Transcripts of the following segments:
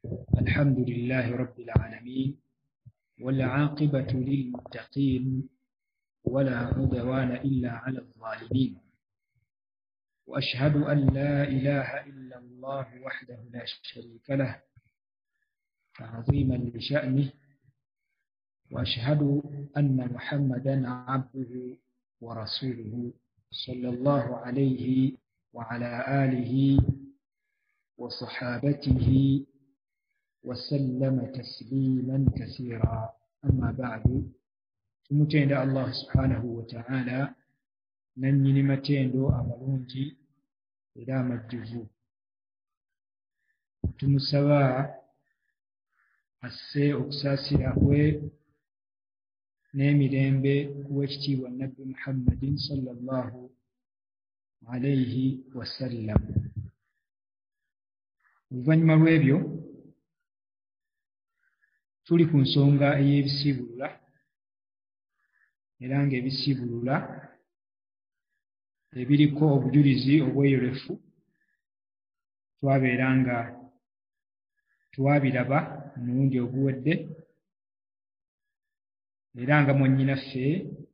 الحمد لله رب العالمين والعاقبة للمتقين ولا عدوان إلا على الظالمين، وأشهد أن لا إله إلا الله وحده لا شريك له تعظيما لشأنه، وأشهد أن محمدا عبده ورسوله صلى الله عليه وعلى آله وصحابته وسلم تسليما كثيرا. أما بعد، tumutenda Allah subhanahu wa ta'ala nannyini matendo amalungi era amajjuvu. Tumusaba asse okusaasira kwe n'emirembe kuw'ekitiibwa Nabbi Muhammadin sallallahu alayhi wa sallam. Oluvannyuma lw'ebyo tuli ku nsonga ey'ebisiibulula, era ng'ebisiibulula ebiriko obujulizi obweyolefu twabeera nga twabiraba omulundi oguwedde, era nga mwannyinaffe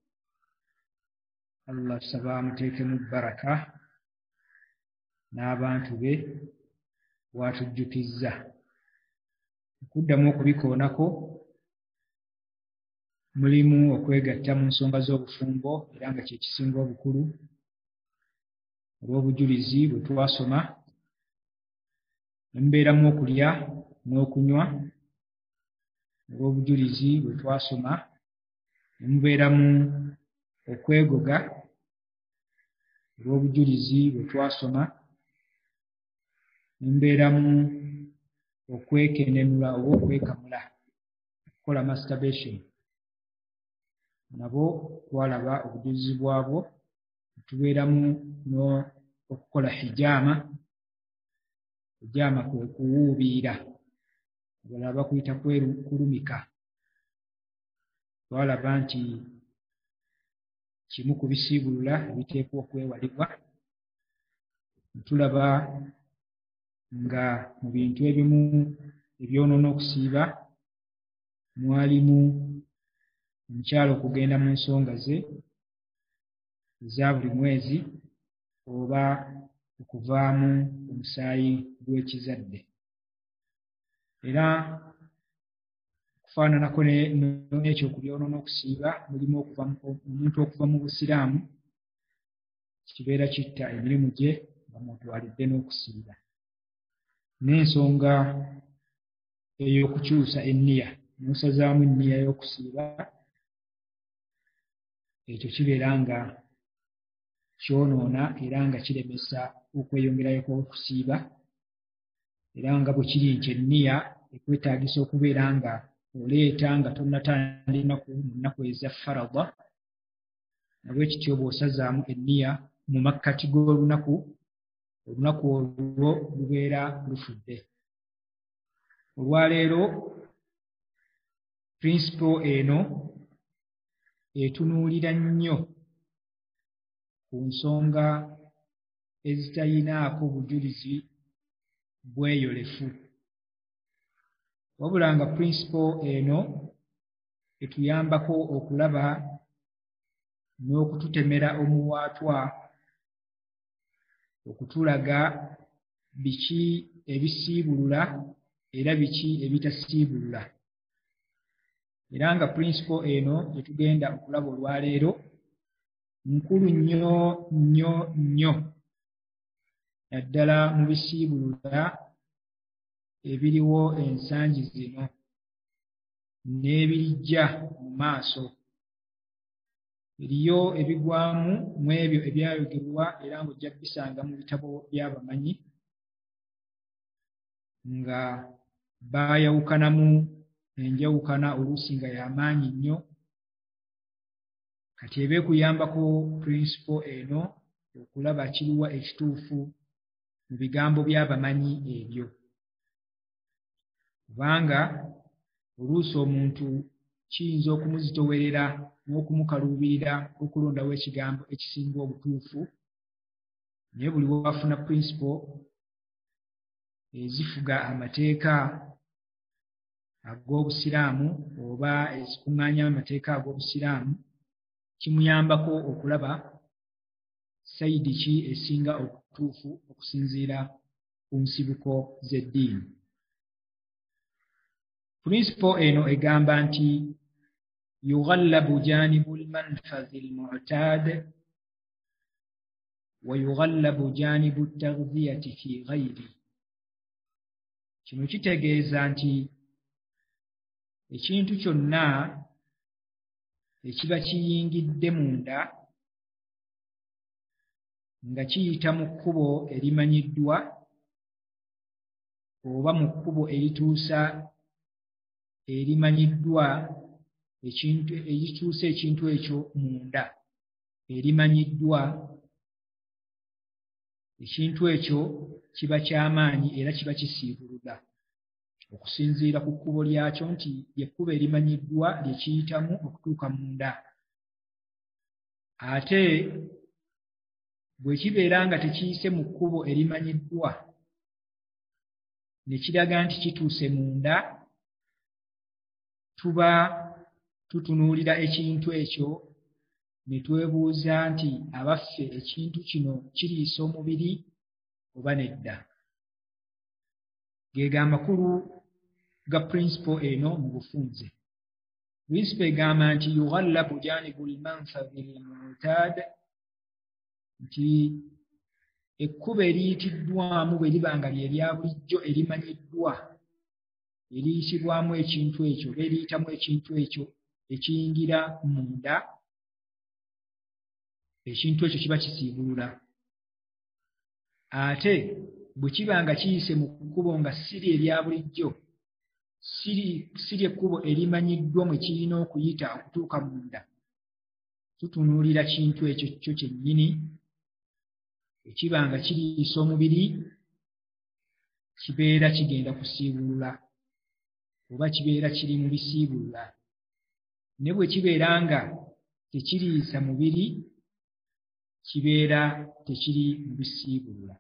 Allah tusaba amuteekemu baraka n'abantu be bw'atujjukizza. Okuddamu okubikoonako mulimu okwegatta mu nsonga z'obufumbo, era nga kye kisinga obukulu olw'obujulizi bwe twasoma. Ne mubeeramu okulya n'okunywa olw'obujulizi bwe twasoma. Ne mubeeramu okwegoga olw'obujulizi bwe twasoma. Ne mubeeramu okwekenenula oba okwekamula, okukola masturbation, nabwo twalaba obujulizi bwabwo. Tubeeramu okukola hijaama. Hijaama kwe kuwuubiira, abalala bakuyita kulumika. Twalaba nti kimu ku bisiibulula ebiteekwa okwewalibwa. Tulaba nga mu bintu ebimu ebyonoona okusiiba mwalimu omukyala okugenda mu nsonga ze eza buli mwezi oba okuvaamu omusaayi gw'ekizadde, era okufaananako n'ekyo ku byonoona okusiiba mulimu omuntu okuva mu Busiraamu kibeera kitta emirimu gye nga mwotwalidde n'okusiiba. N'ensonga ey'okukyusa enniya, n'osazaamu enniya y'okusiiba, ekyo kibeera nga kyonoona era nga kiremesa okweyongerayo kw'okusiiba, era nga bwe kiri nti enniya ekwetaagisa okubeera nga oleeta nga tonnatandika mu nnaku eza farada. Nabwe kityo bw'osazaamu enniya mu makkati g'olunaku, olunaku olwo lubeera lufudde. Olwaleero principle eno etunuulira nnyo ku nsonga ezitayinaako bujulizi bweyolefu, wabula nga principle eno etuyambako okulaba n'okututemera omuwaatwa, okutulaga biki ebisiibulula era biki ebitasiibulula. Era nga principle eno etugenda okulaba olwaleero nkulu nnyo nnyo nnyo, naddala mu bisiibulula ebiriwo ensangi zino n'ebirijja mu maaso. Eriyo ebigwamu mu ebyo ebyayogerwa era ng'ojja kubisanga mu bitabo by'abamanyi, nga baayawukanamu enjawukana oluusi nga y'amaanyi nnyo. Kati eba ekuyambako principle eno okulaba kiruwa ekituufu mu bigambo by'abamanyi ebyo, kubanga oluusi omuntu kiyinza okumuzitowerera n'okumukaluubirira okulondawo ekigambo ekisinga obutuufu, naye buli wafuna principle ezifuga amateeka ag'Obusiraamu oba ezikuŋŋaanya amateeka ag'Obusiraamu kimuyambako okulaba sayidi ki esinga okutuufu okusinziira ku nsibuko z'eddiini. Principle eno egamba nti yughallabu janibu lmanfazi lmu'taad wa yughallabu janibu taghdhiyati fi ghayri. Kino kitegeeza nti ekintu kyonna ekiba kiyingidde munda nga kiyita mu kkubo erimanyiddwa oba mu kkubo erituusa erimanyiddwa erituusa ekintu ekyo munda erimanyiddwa, ekintu ekyo kiba ky'amaanyi era kiba kisiibulula okusinziira ku kkubo lyakyo nti ly'ekkubo erimanyiddwa lye kiyitamu okutuuka munda. Ate bwe kibeera nga tekiyise mu kkubo erimanyiddwa ne kiraga nti kituuse munda, tuba tutunuulira ekintu ekyo ne twebuuza nti abaffe ekintu kino kiriisa omubiri oba nedda. Geego amakulu ga principle eno mu bufunze. Principle egamba nti yughallabu janibu lmanfazi lmu'taad, nti ekkubo eriyitiddwamu bwe liba nga lye lya bulijjo erimanyiddwa eriyisibwamu ekintu ekyo oba eriyitamu ekintu ekyo ekiyingira munda, ekintu ekyo kiba kisiibulula. Ate bwe kiba nga kiyise mu kkubo nga siri erya bulijjo, siri ekkubo erimanyiddwa mwe kirina okuyita okutuuka munda, tutunuulira kintu ekyo kyo kyennyini ekiba nga kiriisa omubiri kibeera kigenda kusiibulula oba kibeera kiri mu bisiibulula. Ne bwe kibeera nga tekiriisa mubiri kibeera tekiri mu bisiibulula.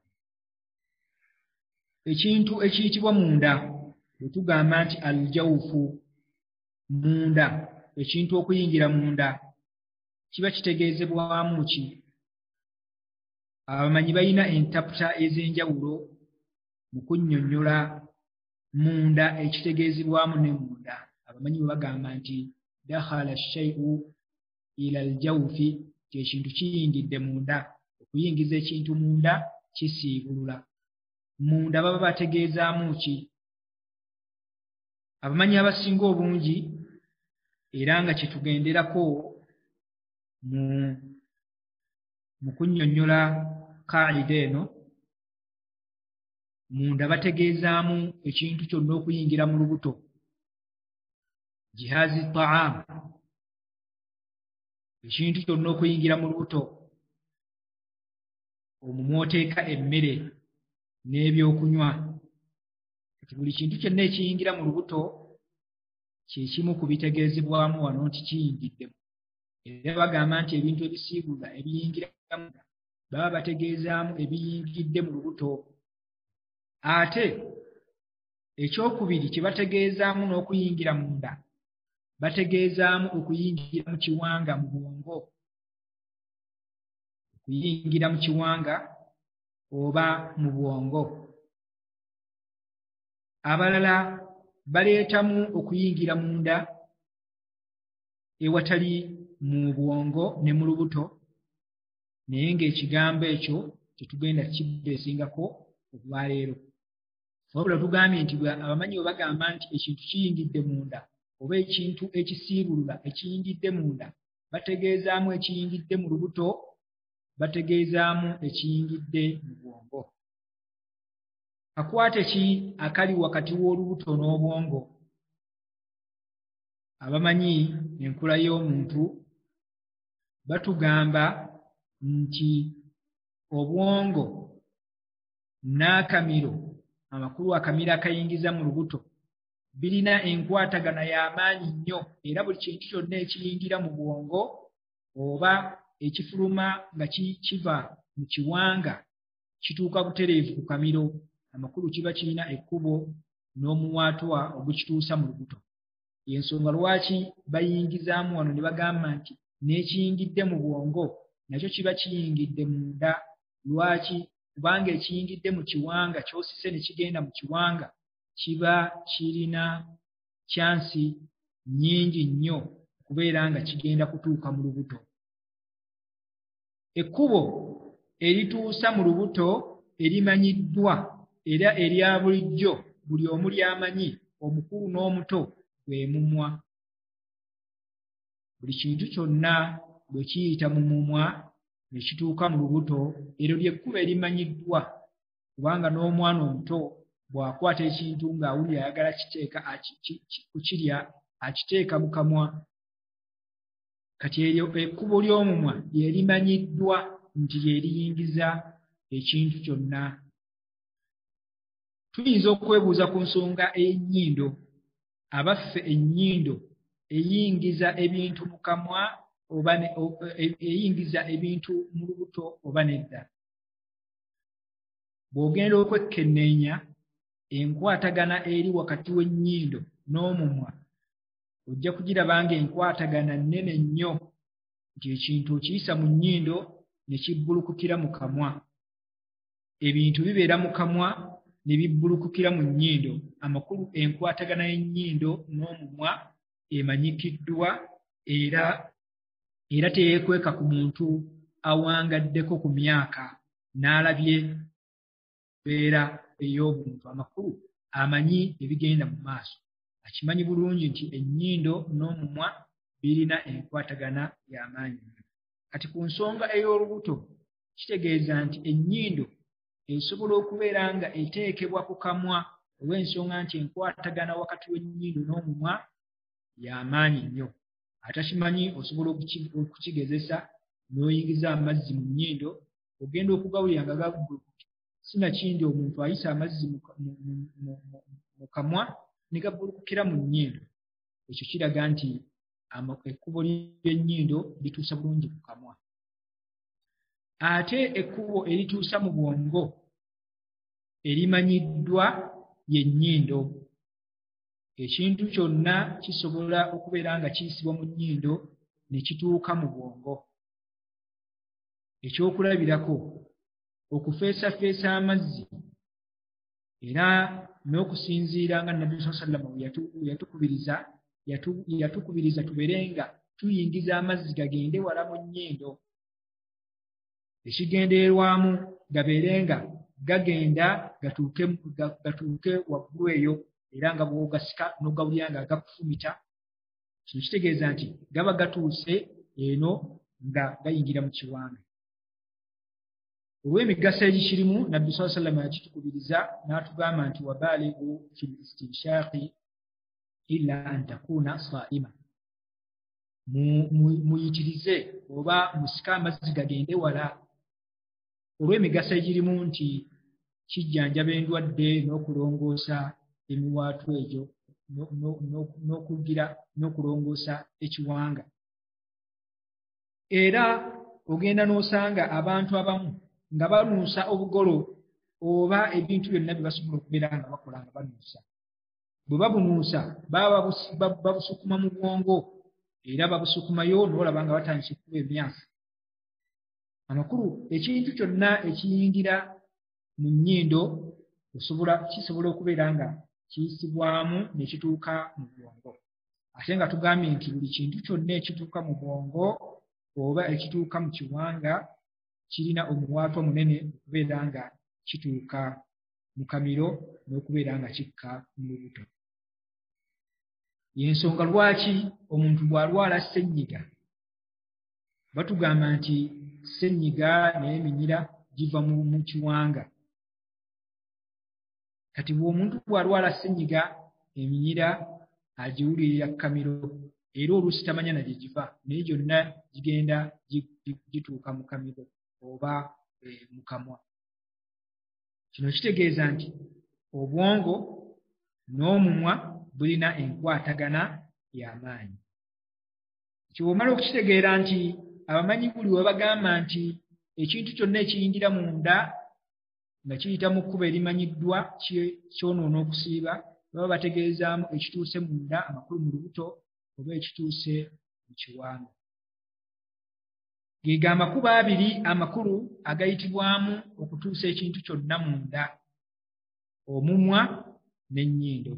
Ekintu ekiyitibwa munda bwe tugamba nti aljawufu, munda, ekintu okuyingira munda kiba kitegeezebwamu ki? Abamanyi balina entaputa ez'enjawulo mu kunnyonnyola munda ekitegeezebwamu ne munda. Abamanyi bwe bagamba nti dakhala shay'u ila aljawfi, ekintu kiyingidde munda. Okuyingiza ekintu munda kisiibulula. Munda baba bategeezaamu ki? Abamanyi abasinga obungi era nga kyetugenderako mu kunnyonnyola kaida eno, munda bategeezaamu ekintu kyonna okuyingira mu lubuto, jihaazi taam, ekintu kyonna okuyingira mu lubuto, omwo mw'oteeka emmere n'ebyokunywa. Buli kintu kyonna ekiyingira mu lubuto kye kimu ku bitegeezebwamu wano nti kiyingiddemu. Era bagamba nti ebintu ebisiibulula ebiyingira munda baba bategeezaamu ebiyingidde mu lubuto. Ate ekyokubiri kye bategeezaamu n'okuyingira munda, bategeezaamu okuyingira mu kiwanga mu bwongo, okuyingira mu kiwanga oba mu bwongo. Abalala baleetamu okuyingira munda ewatali mu bwongo ne mu lubuto, naye ng'ekigambo ekyo tetugenda kibeesingako olwaleero. Wabula tugambye nti abamanyi bwe bagamba nti ekintu kiyingidde munda oba ekintu ekisiibulula ekiyingidde munda, bategeezaamu ekiyingidde mu lubuto, bategeezaamu ekiyingidde mu bwongo. Kakwate ki akali wakati w'olubuto n'obwongo? Abamanyi enkula y'omuntu batugamba nti obwongo n'akamiro, amakulu akamiro akayingiza mu lubuto, birina enkwatagana y'amaanyi nnyo, era buli kintu kyonna ekiyingira mu bwongo oba ekifuluma nga kiva mu kiwanga kituuka butereevu ku kamiro, amakulu kiba kirina ekkubo n'omuwaatwa ogukituusa mu lubuto. Y'ensonga lwaki bayingizaamu wano ne bagamba nti n'ekiyingidde mu bwongo nakyo kiba kiyingidde munda. Lwaki? Kubanga ekiyingidde mu kiwanga ky'osise ne kigenda mu kiwanga kiba kirina kyansi nnyingi nnyo okubeera nga kigenda kutuuka mu lubuto. Ekkubo erituusa mu lubuto erimanyiddwa era erya bulijjo buli omu lyamanyi, omukulu n'omuto, gwe mumwa. Buli kintu kyonna bwe kiyita mu mumwa ne kituuka mu lubuto, eryo ly'ekkubo erimanyiddwa, kubanga n'omwana omuto bw'akwata ekintu ng'awulira ayagala kukirya akiteeka mu kamwa. Kati eryo ekkubo ly'omumwa lye limanyiddwa nti lye liyingiza ekintu kyonna. Tuyinza okwebuuza ku nsonga ey'ennyindo. Abaffe ennyindo eyingiza ebintu mu kamwa oba eyingiza ebintu mu lubuto oba nedda? Bw'ogenda okwekkenneenya enkwatagana eri wakati w'ennyindo n'omumwa, ojja kugiraba ng'enkwatagana nnene nnyo, nti ekintu okiyisa mu nnyindo ne kibbulukukira mu kamwa. Ebintu bibeera mu kamwa ne bibbulukukira mu nnyindo. Amakulu enkwatagana y'ennyindo n'omumwa emanyikiddwa era teyeekweka ku muntu awangaddeko ku myaka n'alabye embeera ey'obuntu. Amakulu amanyi ebigenda mu maaso. Akimanyi bulungi nti ennyindo n'omumwa birina enkwatagana y'amaanyi nnyo. Kati ku nsonga ey'olubuto, kitegeeza nti ennyindo esobola okubeera nga eteekebwa ku kamwa olw'ensonga nti enkwatagana wakati w'ennyindo n'omumwa y'amaanyi nnyo. Atakimanyi osobola okukigezesa n'oyingiza amazzi mu nnyindo, ogenda okugawulira nga gabbulukuka. Sinakindi omuntu ayisa amazzi mu kamwa ne gabbulukukira mu nnyindo. Ekyo kiraga nti ekkubo ly'ennyindo lituusa bulungi ku kamwa. Ate ekkubo erituusa mu bwongo erimanyiddwa y'ennyindo. Ekintu kyonna kisobola okubeera nga kiyisibwa mu nnyindo ne kituuka mu bwongo. Ekyokulabirako, okufeesafeesa amazzi era n'okusinziira nga Nabbi sallallahu alaihi wasallam yatukubiriza tubeere nga tuyingiza amazzi gagende wala mu nnyindo. Ekigendererwamu gabeere nga gagenda gatuuke waggulu eyo, era nga bw'ogasika n'ogawulira nga gakufumita. Kino kitegeeza nti gaba gatuuse eno nga gayingira mu kiwanga. Olw'emigaso egikirimu, Nabbi sallallahu alaihi wasallam yakitukubiriza n'atugamba nti wabalighu fil istinshaqi illa an takuna saima. Muyitirize oba musike amazzi gagende wala. Olw'emigaso egirimu nti kijjanjaba endwadde n'okulongoosa emiwaatwa egyo n'okulongoosa ekiwanga. Era ogenda n'osanga abantu abamu nga banuusa obugolo oba ebintu byonna bye basobola okubeera nga bakola nga banuusa. Bwe babunuusa baba babusukuma mu bwongo, era babusukumayo n'olaba nga batandise okukuba emyasa. Amakulu ekintu kyonna ekiyingira mu nnyindo kisobola okubeera nga kiyisibwamu ne kituuka mu bwongo. Ate nga tugambye nti buli kintu kyonna ekituuka mu bwongo oba ekituuka mu kiwanga kirina omuwaatwa munene okubeera nga kituuka mu kamiro n'okubeera nga kikka mu lubuto. Y'ensonga lwaki omuntu bw'alwala ssenyiga batugamba nti ssenyiga n'eminyira giva mu kiwanga. Kati bw'omuntu bw'alwala ssenyiga eminyira agiwulirira kamiro, era oluusi tamanya na gye giva, naye gyonna gigenda gituuka mu kamiro oba mu kamwa. Kino kitegeeza nti obwongo n'omumwa bulina enkwatagana y'amaanyi. Ky'omala okukitegeera nti abamanyi buli we bagamba nti ekintu kyonna ekiyingira munda nga kiyita mu kkubo erimanyiddwa kyonoona okusiiba, baba bategeezaamu ekituuse munda amakulu mu lubuto oba ekituuse mu kiwanga. Ge amakubo abiri amakulu agayitibwamu okutuusa ekintu kyonna munda: omumwa n'ennyindo.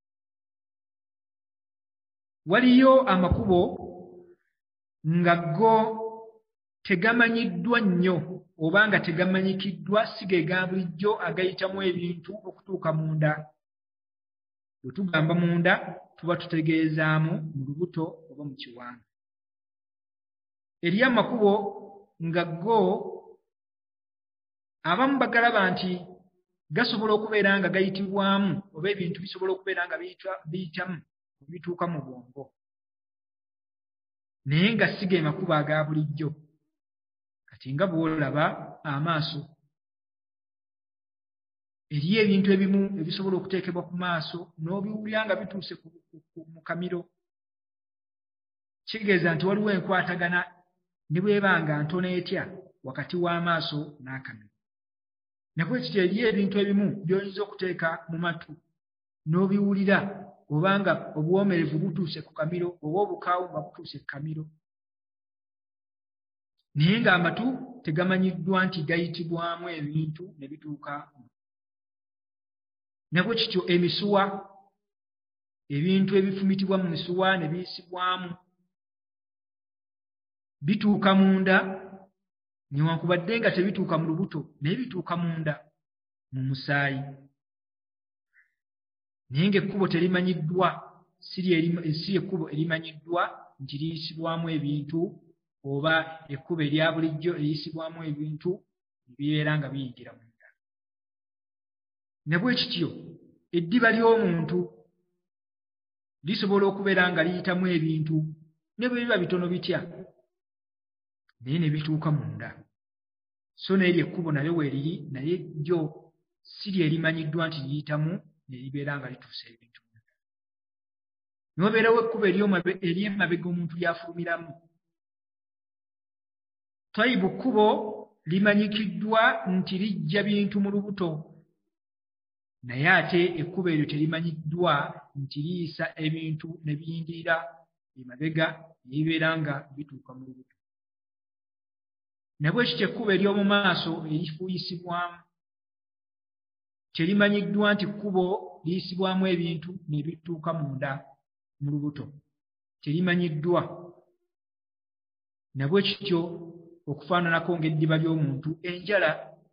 Waliyo amakubo nga go tegamanyiddwa nnyo oba nga tegamanyikiddwa, si ge ga bulijjo agayitamu ebintu okutuuka munda. Bwe tugamba munda tuba tutegeezaamu mu lubuto oba mu kiwanga. Eriyo amakubo nga go abamu bagalaba nti gasobola okubeera nga gayitibwamu oba ebintu bisobola okubeera nga biyitamu bituuka mu bwongo, naye nga si ge makubo aga bulijjo. Kati nga bw'olaba amaaso, eriyo ebintu ebimu ebisobola okuteekebwa ku maaso n'obiwulira nga bituuse mu kamiro. Kitegeeza nti waliwo enkwatagana ne bw'eba nga ntono etya wakati w'amaaso n'akamiro. Nabwe kityo eriyo ebintu ebimu by'oyinza okuteeka mu matu n'obiwulira obanga obuwoomerevu butuuse ku kamiro oba obukaawu nga butuuse ku kamiro, naye ng'amatu tegamanyiddwa nti gayitibwamu ebintu ne bituuka. Nabwe kityo emisuwa, ebintu ebifumitibwa mu misuwa ne biyisibwamu bituuka munda, newankubadde nga tebituuka mu lubuto naye bituuka munda mu musaayi. Naye ng'ekkubo terimanyiddwa, si ekkubo erimanyiddwa nti liyisibwamu ebintu oba ekkubo erya bulijjo eriyisibwamu ebintu ebibeera nga biyingira munda. Ne bwe kityo eddiba ly'omuntu lisobola okubeera nga liyitamu ebintu ne bwe biba bitono bitya, naye ne bituuka munda. So n'eryo ekkubo nalyo weeriri, naye jjo si lyerimanyiddwa nti liyitamu ne libeera nga lituusa ebintu munda. N'obeerawo ekkubo ery'emabega omuntu ly'afulumiramu. Tayibu kkubo limanyikiddwa nti lijja bintu mu lubuto, naye ate ekkubo eryo terimanyiddwa nti liyisa ebintu ne biyingirira emabega ne bibeera nga bituuka mu lubuto. Nabwe kityo ekkubo ery'omu maaso erifuuyisibwamu terimanyiddwa nti kkubo liyisibwamu ebintu ne bituuka munda mu lubuto, terimanyiddwa. Nabwe kityo okufaananako ng'eddiba ly'omuntu. Enjala,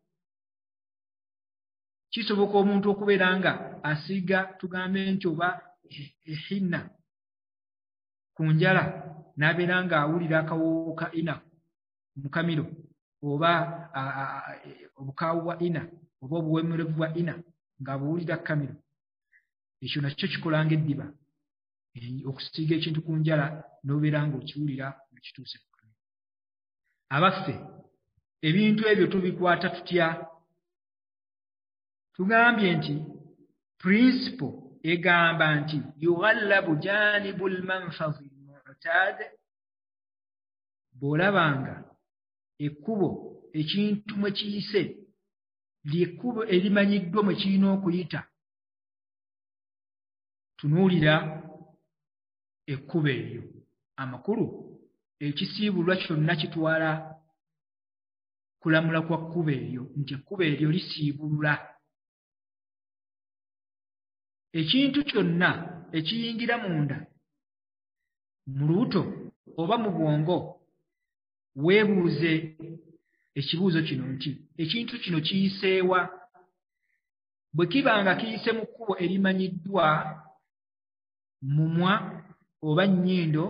kisoboka omuntu okubeera nga asiiga tugambe nti oba ehinna ku njala n'abeera ng'awulira akawoowo ka ina mu kamiro oba obukaawu bwa ina oba obuweemerevu bwa ina ng'abuwulira kamiro. Ekyo nakyo kikola ng'eddiba, okusiiga ekintu ku njala n'obeera ng'okiwulira nga kituuse ku kamiro. Abaffe, ebintu ebyo tubikwata tutya? Tugambye nti principle egamba nti yughallabu janibu lmanfadhi mu'tad. Bw'olabanga ekkubo ekintu mwe kiyise ly'ekkubo erimanyiddwa mwe kirina okuyita, tunuulira ekkubo eryo. Amakulu ekisiibulwa kyonna kitwala kulamula kwa kkubo eryo, nti ekkubo eryo lisiibulula. Ekintu kyonna ekiyingira munda mu lubuto oba mu bwongo, weebuuze ekibuuzo kino nti ekintu kino kiyiseewa? Bwe kiba nga kiyise mu kkubo erimanyiddwa, mumwa oba nnyindo,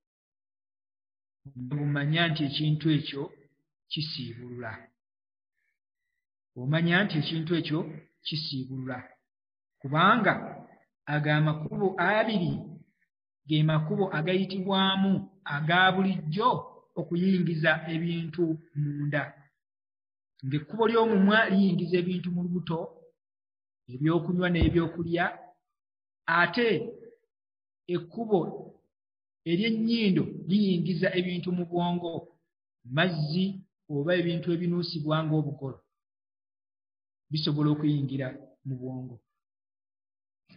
omanya nti ekintu ekyo kisiibulula. Omanya nti ekintu ekyo kisiibulula, kubanga ago amakubo abiri ge makubo agayitibwamu aga bulijjo okuyingiza ebintu munda. Ng'ekkubo ly'omumwa liyingiza ebintu mu lubuto, ebyokunywa n'ebyokulya, ate ekkubo ery'ennyindo liyingiza ebintu mu bwongo, mazzi oba ebintu ebinuusibwa ng'obugolo bisobola okuyingira mu bwongo.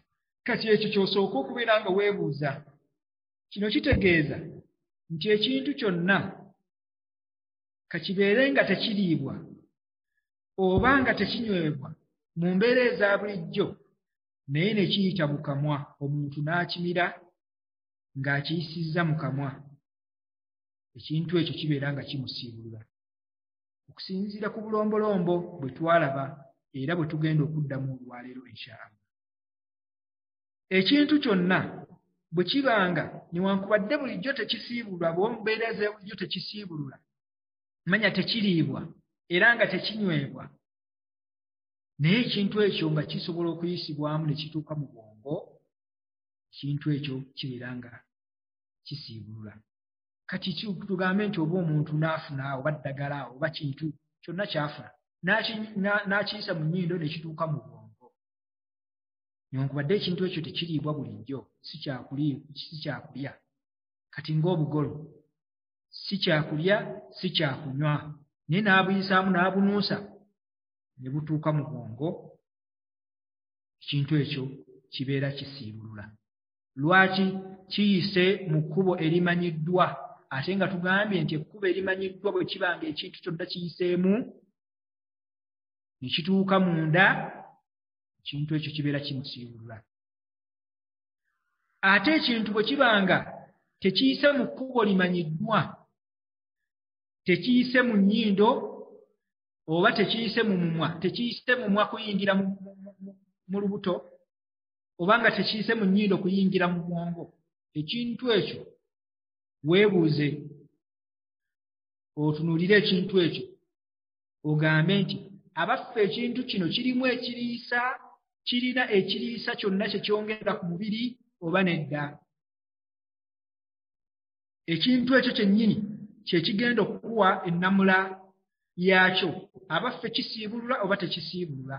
kati ekyo ky'osooka okubeera nga weebuuza. Kino kitegeeza nti ekintu kyonna kakibeere nga tekiriibwa oba nga tekinywebwa mu mbeera eza bulijjo naye ne kiyita mu kamwa omuntu n'akimira ng'akiyisizza mu kamwa, ekintu ekyo kibeera nga kimusiibulula. Okusinziira ku bulombolombo bwe twalaba era bwe tugenda okuddamu olwaleero inshaallah. Ekintu kyonna bwe kibanga newankubadde bulijjo tekisiibulwa bwe mu mbeera ez'ebulijjo tekisiibulula, manya tekiriibwa era nga tekinywebwa, naye ekintu ekyo nga kisobola okuyisibwamu ne kituuka mu bwongo, ekintu ekyo kibeera nga kisiibulula. Kati tugambe nti oba omuntu n'afuna oba ddagala oba kintu kyonna ky'afuna n'akiyisa mu nnyindo ne kituuka mu bwongo, newankubadde ekintu ekyo tekiriibwa bulijjo, si kyakulya. Kati ng'obugolo si kyakulya si kyakunywa, naye n'abuyisaamu n'abunuusa ne butuuka mu bwongo, ekintu ekyo kibeera kisiibulula. Lwaki? Kiyise mu kkubo erimanyiddwa, ate nga tugambye nti ekkubo erimanyiddwa bwe kiba nga ekintu kyonna kiyiseemu ne kituuka munda, ekintu ekyo kibeera kimusiibulula. Ate ekintu bwe kiba nga tekiyise mu kkubo limanyiddwa, tekiyise mu nnyindo oba tekiyise mu mumwa, tekiyise mumwa kuyingira mu lubuto oba nga tekiyise mu nnyindo kuyingira mu bwongo, ekintu ekyo weebuuze, otunuulire ekintu ekyo ogambe nti abaffe ekintu kino kirimu ekiriisa, kirina ekiriisa kyonna kye kyongera ku mubiri oba nedda. Ekintu ekyo kyennyini kye kigenda okukuwa ennamula yaakyo, abaffe kisiibulula oba tekisiibulula.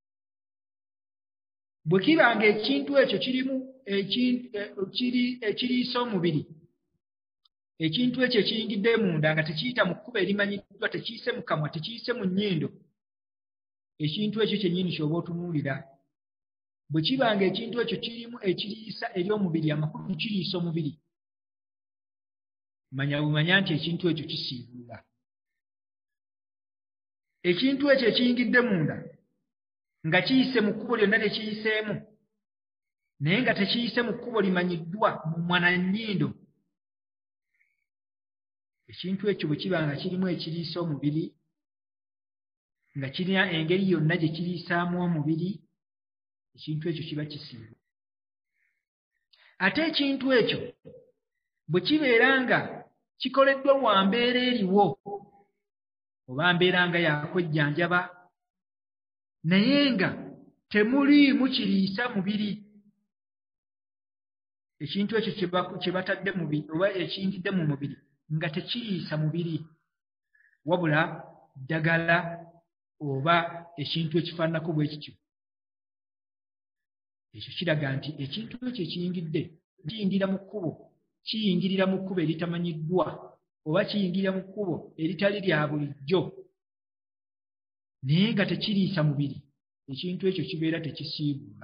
Bwe kiba nga ekintu ekyo kirimu ekiriisa omubiri, ekintu ekyo ekiyingidde munda nga tekiyita mu kkubo erimanyiddwa, tekiyise mu kamwa, tekiyise mu nnyindo, ekintu ekyo kyennyini ky'oba otunuulira. Bwe kiba nga ekintu ekyo kirimu ekiriisa eri omubiri, amakulu kiriisa omubiri, manya nti ekintu ekyo kisiibulula. Ekintu ekyo ekiyingidde munda nga kiyise mu kkubo lyonna lye kiyiseemu, naye nga tekiyise mu kkubo limanyiddwa mu mumwa na nnyindo, ekintu ekyo bwe kiba nga kirimu ekiriisa omubiri, nga kirina engeri yonna gye kiriisaamu omubiri, ekintu ekyo kiba kisiibulula. Ate ekintu ekyo bwe kibeera nga kikoleddwa lwa mbeera eriwo, oba mbeera nga yakwejjanjaba, naye nga temuliimu kiriisa mubiri, ekintu ekyo kye batadde mubiri oba ekiyingidde mu mubiri nga tekiriisa mubiri, wabula ddagala oba ekintu ekifaananako bwe kityo, ekyo kiraga nti ekintu ekyo ekiyingidde kiyingira mu kkubo, kiyingirira mu kkubo eritamanyiddwa oba kiyingirira mu kkubo eritali lya bulijjo, naye nga tekiriisa mubiri, ekintu ekyo kibeera tekisiibula.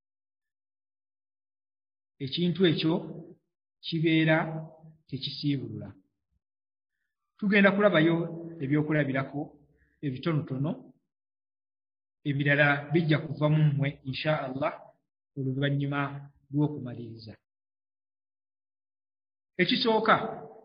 Ekintu ekyo kibeera tekisiibulula. Tugenda kulabayo ebyokulabirako ebitonotono, ebirala bijja kuva mu mmwe insha Allah oluvannyuma lw'okumaliriza. Ekisooka,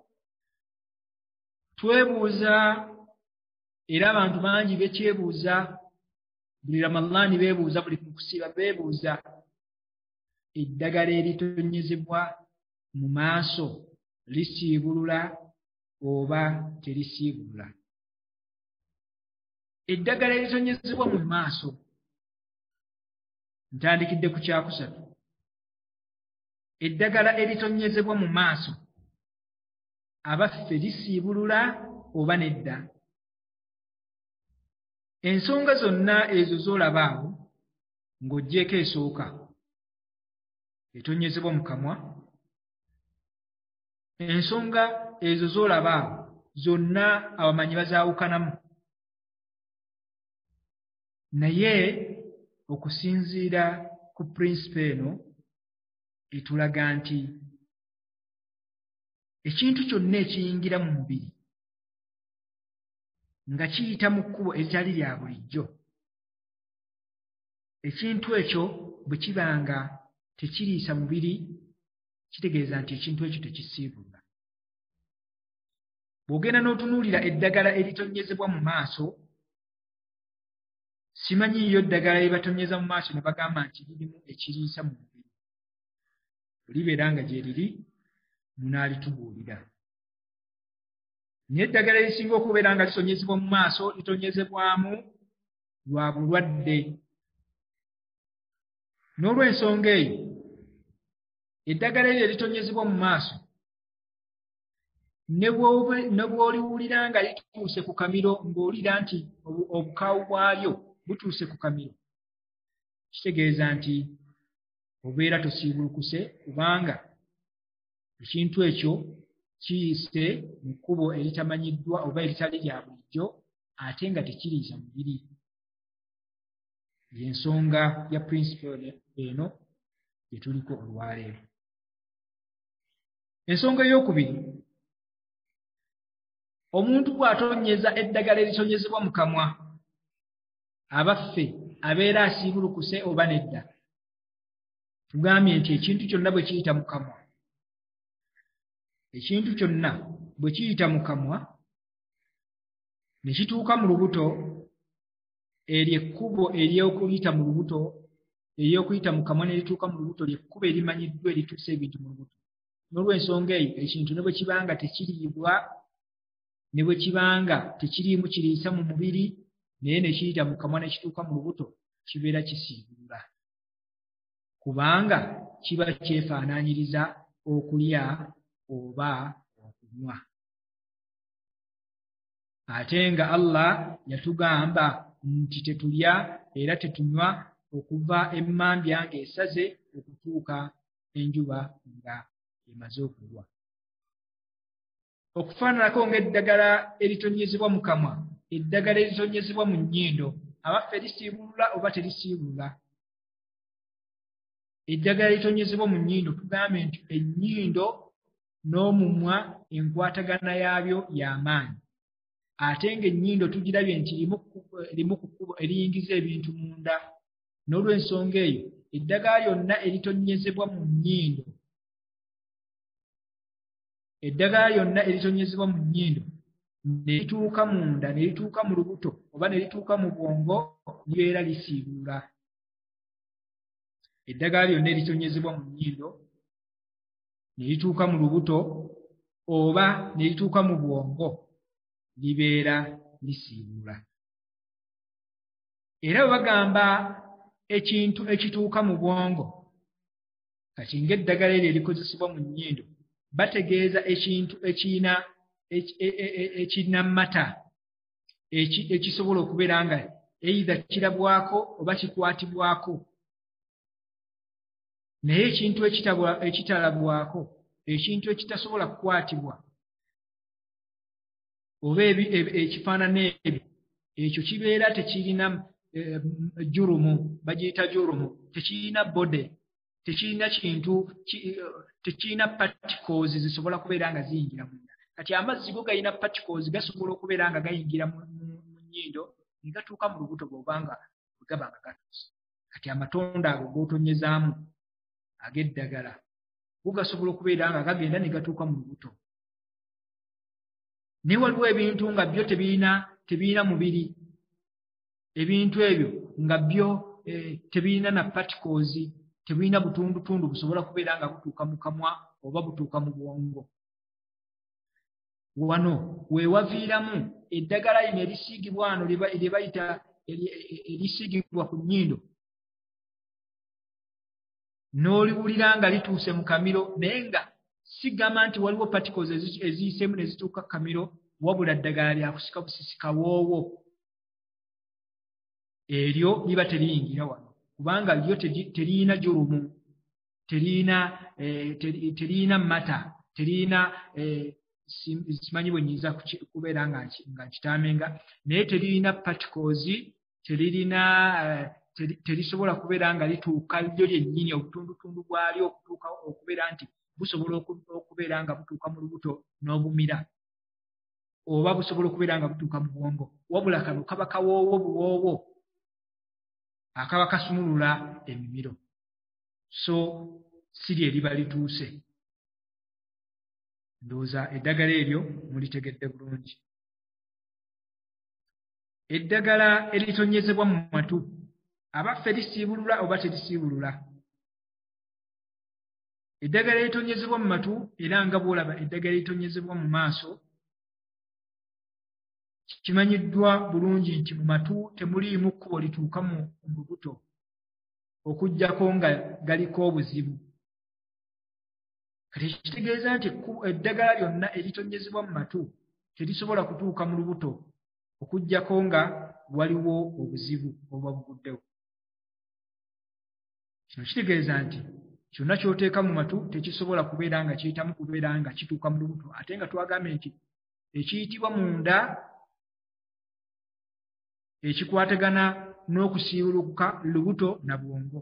twebuuza era abantu bangi bekyebuuza, buli Ramadhaani beebuuza, buli kusiiba beebuuza, eddagala eritonyezebwa mu maaso lisiibulula oba terisiibulula? Eddagala eritonyezebwa mu maaso, ntandikidde ku kyakusatu. Eddagala eritonyezebwa mu maaso abaffe lisiibulula oba nedda? Ensonga zonna ezo z'olaba awo ng'oggyeko esooka, etonyezebwa mu kamwa, ensonga ezo z'olaba awo zonna abamanyi bazaawukanamu, naye okusinziira ku prinsipe eno etulaga nti ekintu kyonna ekiyingira mu mubiri nga kiyita mu kkubo eritali lya bulijjo, ekintu ekyo bwe kiba nga tekiriisa mubiri, kitegeeza nti ekintu ekyo tekisiibulwa. Bw'ogenda n'otunuulira eddagala eritonyezebwa mu maaso, simanyi yo ddagala lye batonyeza mu maaso ne bagamba nti lirimu ekiriisa mu mubiri. Libeera nga gye liri munaalitubuulira. Naye eddagala erisinga okubeera nga litonyezebwa mu maaso litonyezebwamu lwa bulwadde. N'olw'ensonga eyo, eddagala eryo eritonyezebwa mu maaso ne bw'oliwulira nga lituuse ku kamiro ng'owulira nti obukaawu bwalyo butuuse ku kamiro, kitegeeza nti obeera tosiibulukuse kubanga ekintu ekyo kiyise mu kkubo eritamanyiddwa oba eritali lya bulijjo ate nga tekiriisa mubiri. Y'ensonga ya principle eno gye tuliko olwaleero. Ensonga ey'okubiri, omuntu bw'atonyeza eddagala eritonyezebwa mu kamwa, abaffe abeera asiibulukuse oba nedda? Tugambye nti ekintu kyonna bwe kiyita mu kamwa, ekintu kyonna bwe kiyita mu kamwa ne kituuka mu lubuto, eryo ekkubo ery'okuyita mu lubuto, ery'okuyita mu kamwa ne lituuka mu lubuto ly'ekkubo erimanyiddwa erituusa ebintu mu lubuto. N'olw'ensonga eyo ekintu ne bwe kiba nga tekiriibwa, ne bwe kiba nga tekiriimu kiriisa mu mubiri, naye ne kiyita mu kamwa ne kituuka mu lubuto, kibeera kisiibulula. Kubanga kiba kyefaanaanyiriza okulya oba okunywa. Ate nga Allah yatugamba nti tetulya era tetunywa okuva emmambya ng'esaze okutuuka enjuba nga emaze okugwa. Okufaananako ng'eddagala eritonyezebwa mu kamwa, eddagala eritonyezebwa mu nnyindo, abaffe lisiibulula oba terisiibulula? Eddagala eritonyezebwa mu nnyindo, tugambe nti ennyindo n'omumwa enkwatagana yaabyo y'amaanyi. Ate ng'ennyindo tugirabye nti limu ku kkubo eriyingiza ebintu munda. N'olw'ensonga eyo, eddagala lyonna eritonyezebwa mu nnyindo, eddagala lyonna eritonyezebwa mu nnyindo ne lituuka munda, ne lituuka mu lubuto oba ne lituuka mu bwongo, libeera lisiibulula. Eddagala lyonna eritonyezebwa mu nnyindo ne lituuka mu lubuto oba ne lituuka mu bwongo, libeera lisiibulula. Era bwe bagamba ekintu ekituuka mu bwongo, kati ng'eddagala eryo erikozesebwa mu nnyindo, bategeeza ekintu ekirina mata ekisobola okubeera nga either kirabwako oba kikwatibwako. Naye ekintu ekitalabwako, ekintu ekitasobola kukwatibwa oba ekifaanana ebyo, ekyo kibeera tekirina jurumu, bagiyita jurumu, tekirina bode, tekirina kintu, tekirina particles zisobola kubeera nga ziyingira munda. Kati amazzi go galina particles, gasobola okubeera nga gayingira mu nnyindo ne gatuuka mu lubuto bw'obanga bwe gaba nga gatuuse. Kati amatonda ago g'otonyezaamu ag'eddagala go gasobola okubeera nga gagenda ne gatuuka mu lubuto. Naye waliwo ebintu nga byo tebirina mubiri, ebintu ebyo nga byo tebirina na particles, tebirina butundutundu busobola kubeera nga butuuka mu kamwa oba butuuka mu bwongo. Wano we waviiramu eddagala lino erisiigibwa wano lye bayita erisiigibwa ku nnyindo, n'oliwulira nga lituuse mu kamiro, naye nga sigamba nti waliwo particles eziyiseemu ne zituuka ku kamiro, wabula ddagala lya kusika busisi kawoowo. Eryo liba teriyingira wano kubanga lyo teriyina jurumu, teriyina mata, teriyina simanyi bwe nnyinza kubeera nga nkitamenga, naye teriyina particles, terisobola kubeera nga lituuka lyo lyennyini obutundutundu bwalyo okutuuka okubeera nti busobola okubeera nga butuuka mu lubuto n'obumira oba busobola okubeera nga butuuka mu bwongo wabula kano kaba kawoowo buwoowo akaba kasumulula emimiro so siri eriba lituuse ndowooza eddagala eryo mulitegedde bulungi eddagala eritonyezebwa mu matu abaffe lisiibulula oba terisiibulula eddagala eritonyezebwa mu matu era nga bw'olaba eddagala eritonyezebwa mu maaso kimanyiddwa bulungi nti mu matu temuliimu kkubo lituuka mu lubuto okuggyako nga galiko obuzibu kati kitegeeza nti eddagala lyonna eritonyezebwa mu matu terisobola kutuuka mu lubuto okuggyako nga waliwo obuzibu oba buguddewo kino kitegeeza nti kyonna ky'oteeka mu matu tekisobola kubeera nga kiyitamu kubeera nga kituuka mu lubuto ate nga twagambye nti ekiyitibwa munda ekikwatagana n'okusiibulukuka lubuto na bwongo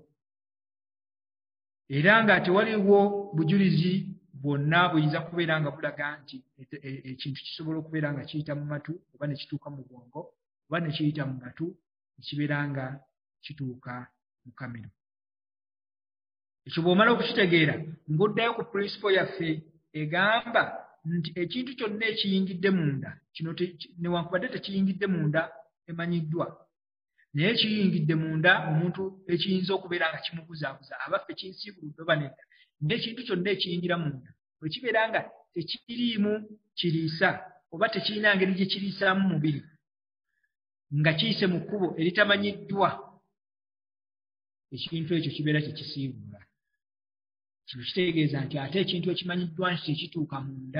era nga tewaliwo bujulizi bwonna buyinza kubeera nga bulaga nti ekintu kisobola okubeera nga kiyita mu matu oba ne kituuka mu bwongo oba ne kiyita mu matu nekibeera nga kituuka mu kamiro ekyo bw'omala okukitegeera ng'oddayo ku purinsipo yaffe egamba nti ekintu kyonna ekiyingidde munda kino newankubadde tekiyingidde munda emanyiddwa naye kiyingidde munda omuntu ekiyinza okubeera nga kimubuzaabuza abaffe kinsiibuludde oba nedda n'ekintu kyonna ekiyingira munda bwe kibeera nga tekiriimu kiriisa oba tekirina ngeri gye kiriisaamu mubiri nga kiyise mu kkubo eritamanyiddwa ekintu ekyo kibeera tekisiibula kino kitegeeza nti ate ekintu ekimanyiddwa nti tekituuka munda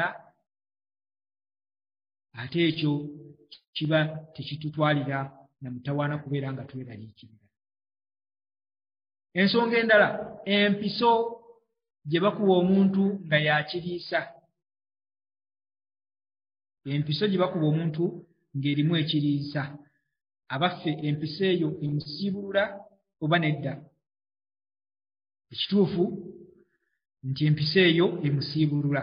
ate ekyo kiba tekitutwalira na mutawaana kubeera nga tweraliikirira ensonga endala empiso gye bakuwa omuntu nga yakiriisa empiso gye bakuwa omuntu ng'erimu ekiriisa abaffe empiso eyo emusiibulula oba nedda ekituufu nti empiso eyo emusiibulula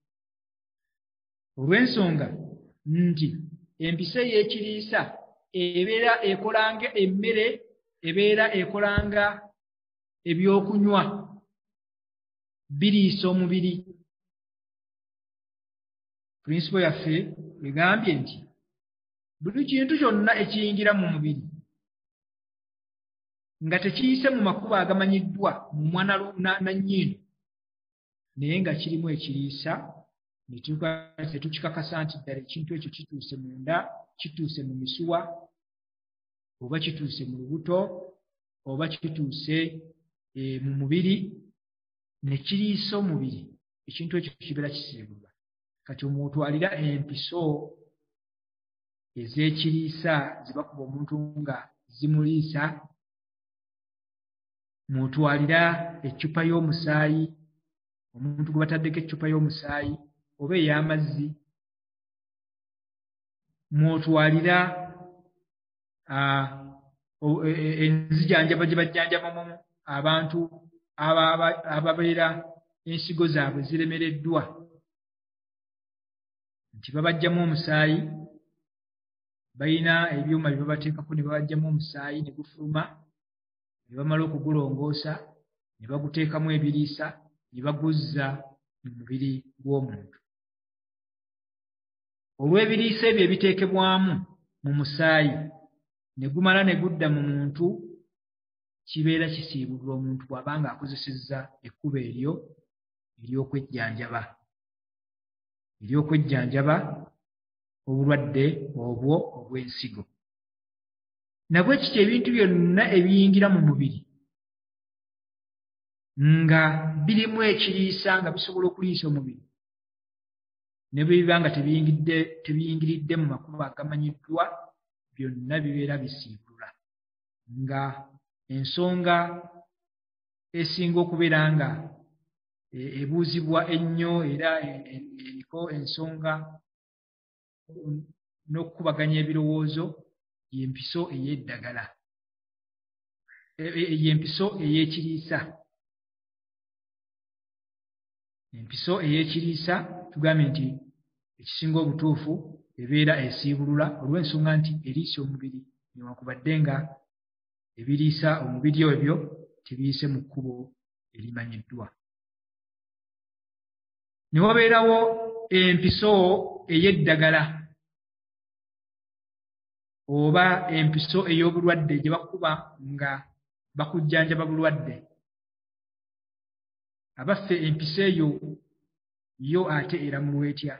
olw'ensonga nti empiso ey'ekiriisa ebeera ekolanga emmere ebeera ekolanga ebyokunywa biriisa omubiri purinsipo yaffe egambye nti buli kintu kyonna ekiyingira mu mubiri nga tekiyise mu makubo agamanyiddwa mu mwana nannyini naye nga kirimu ekiriisa ne tukikakasa nti ddala ekintu ekyo kituuse munda kituuse mu misuwa oba kituuse mu lubuto oba kituuse mu mubiri ne kiriisa omubiri ekintu ekyo kibeera kisiibulwa kati omwotwalira empiso ez'ekiriisa ze bakuba omuntu nga zimuliisa mwotwalira eccupa y'omusaayi omuntu gwe bataddeko eccupa y'omusaayi oba ey'amazzi mwotwalira enzijanjaba gye bajjanjabamu abantu ababeera ensigo zaabwe ziremereddwa nti babajjamu omusaayi balina ebyuma bye babateekako ne babajjamu omusaayi ne gufuluma ne bamala okugulongoosa ne baguteekamu ebiriisa ne baguzza mu mubiri gw'omuntu olw'ebiriisa ebyo ebiteekebwamu mu musaayi ne gumala ne gudda mu muntu kibeera kisiibulwa omuntu bw'aba nga akozesezza ekkubo eryo ery'okwejjanjaba obulwadde obwo obw'ensigo nabwe kityo ebintu byonna ebiyingira mu mubiri nga birimu ekiriisa nga bisobola okuliisa omubiri ne bwe biba nga tebiyingiridde mu makubo agamanyiddwa byonna bibeera bisiibulula nga ensonga esinga okubeera nga ebuuzibwa ennyo era eriko ensonga n'okukubaganya ebirowoozo y'empiso ey'eddagala y'empiso ey'ekiriisa. Empiso ey'ekiriisa tugambye nti ekisinga obutuufu ebeera esiibulula olw'ensonga nti eriisa omubiri newankubadde nga ebiriisa omubiri ebyo tebiyise mu kkubo erimanyiddwa. Ne wabeerawo empiso ey'eddagala oba empiso ey'obulwadde gye bakuba nga bakujjanjaba bulwadde. Abaffe empiso eyo yo ate eramulwa etya?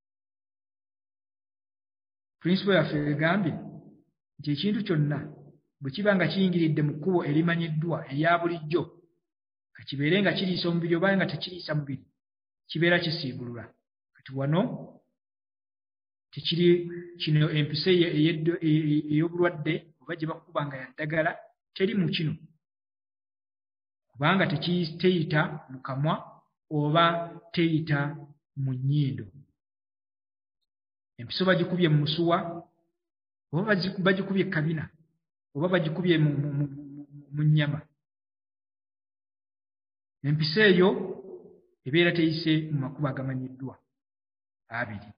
Prinsipo yaffe egambye nti ekintu kyonna bwe kiba nga kiyingiridde mu kkubo erimanyiddwa eya bulijjo, ka kibeere nga kiriisa omubiri oba nga tekiriisa mubiri, kibeera kisiibulula. Kati wano tekiri kino empiso ey'obulwadde oba gye bakuba nga ya ddagala teri mu kino, kubanga teyita mu kamwa oba teyita mu nnyindo. Empiso bagikubye mu musuwa oba bagikubye kabina oba bagikubye mu nnyama. Empiso eyo ebeera teyise mu makubo agamanyiddwa abiri.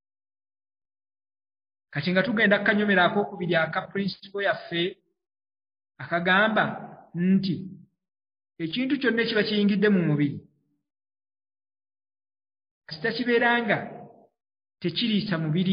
Kati nga tugenda kukanyomera ak'okubiri aka prinsipo yaffe akagamba nti ekintu kyonna ekiba kiyingidde mu mubiri kasita kibeera nga tekiriisa mubiri,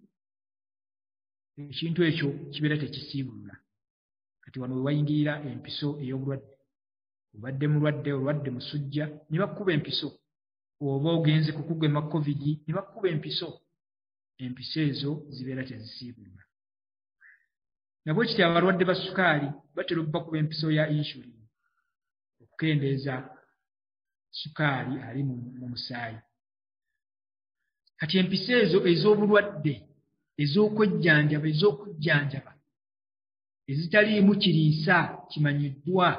ekintu ekyo kibeera tekisiibulula. Kati wano we wayingirira empiso ey'obulwadde. Obadde mulwadde, olwadde musujja, ne bakuba empiso. Oba ogenze kukugema COVID, ne bakuba empiso. Empiso ezo zibeera tezisiibulula. Nabwe kityo abalwadde ba sukaali batera okubakuba empiso ya insulin okukendeeza sukaali ali mu musaayi. Kati empiso ezo ez'obulwadde ez'okujjanjaba ezitaliimu kiriisa kimanyiddwa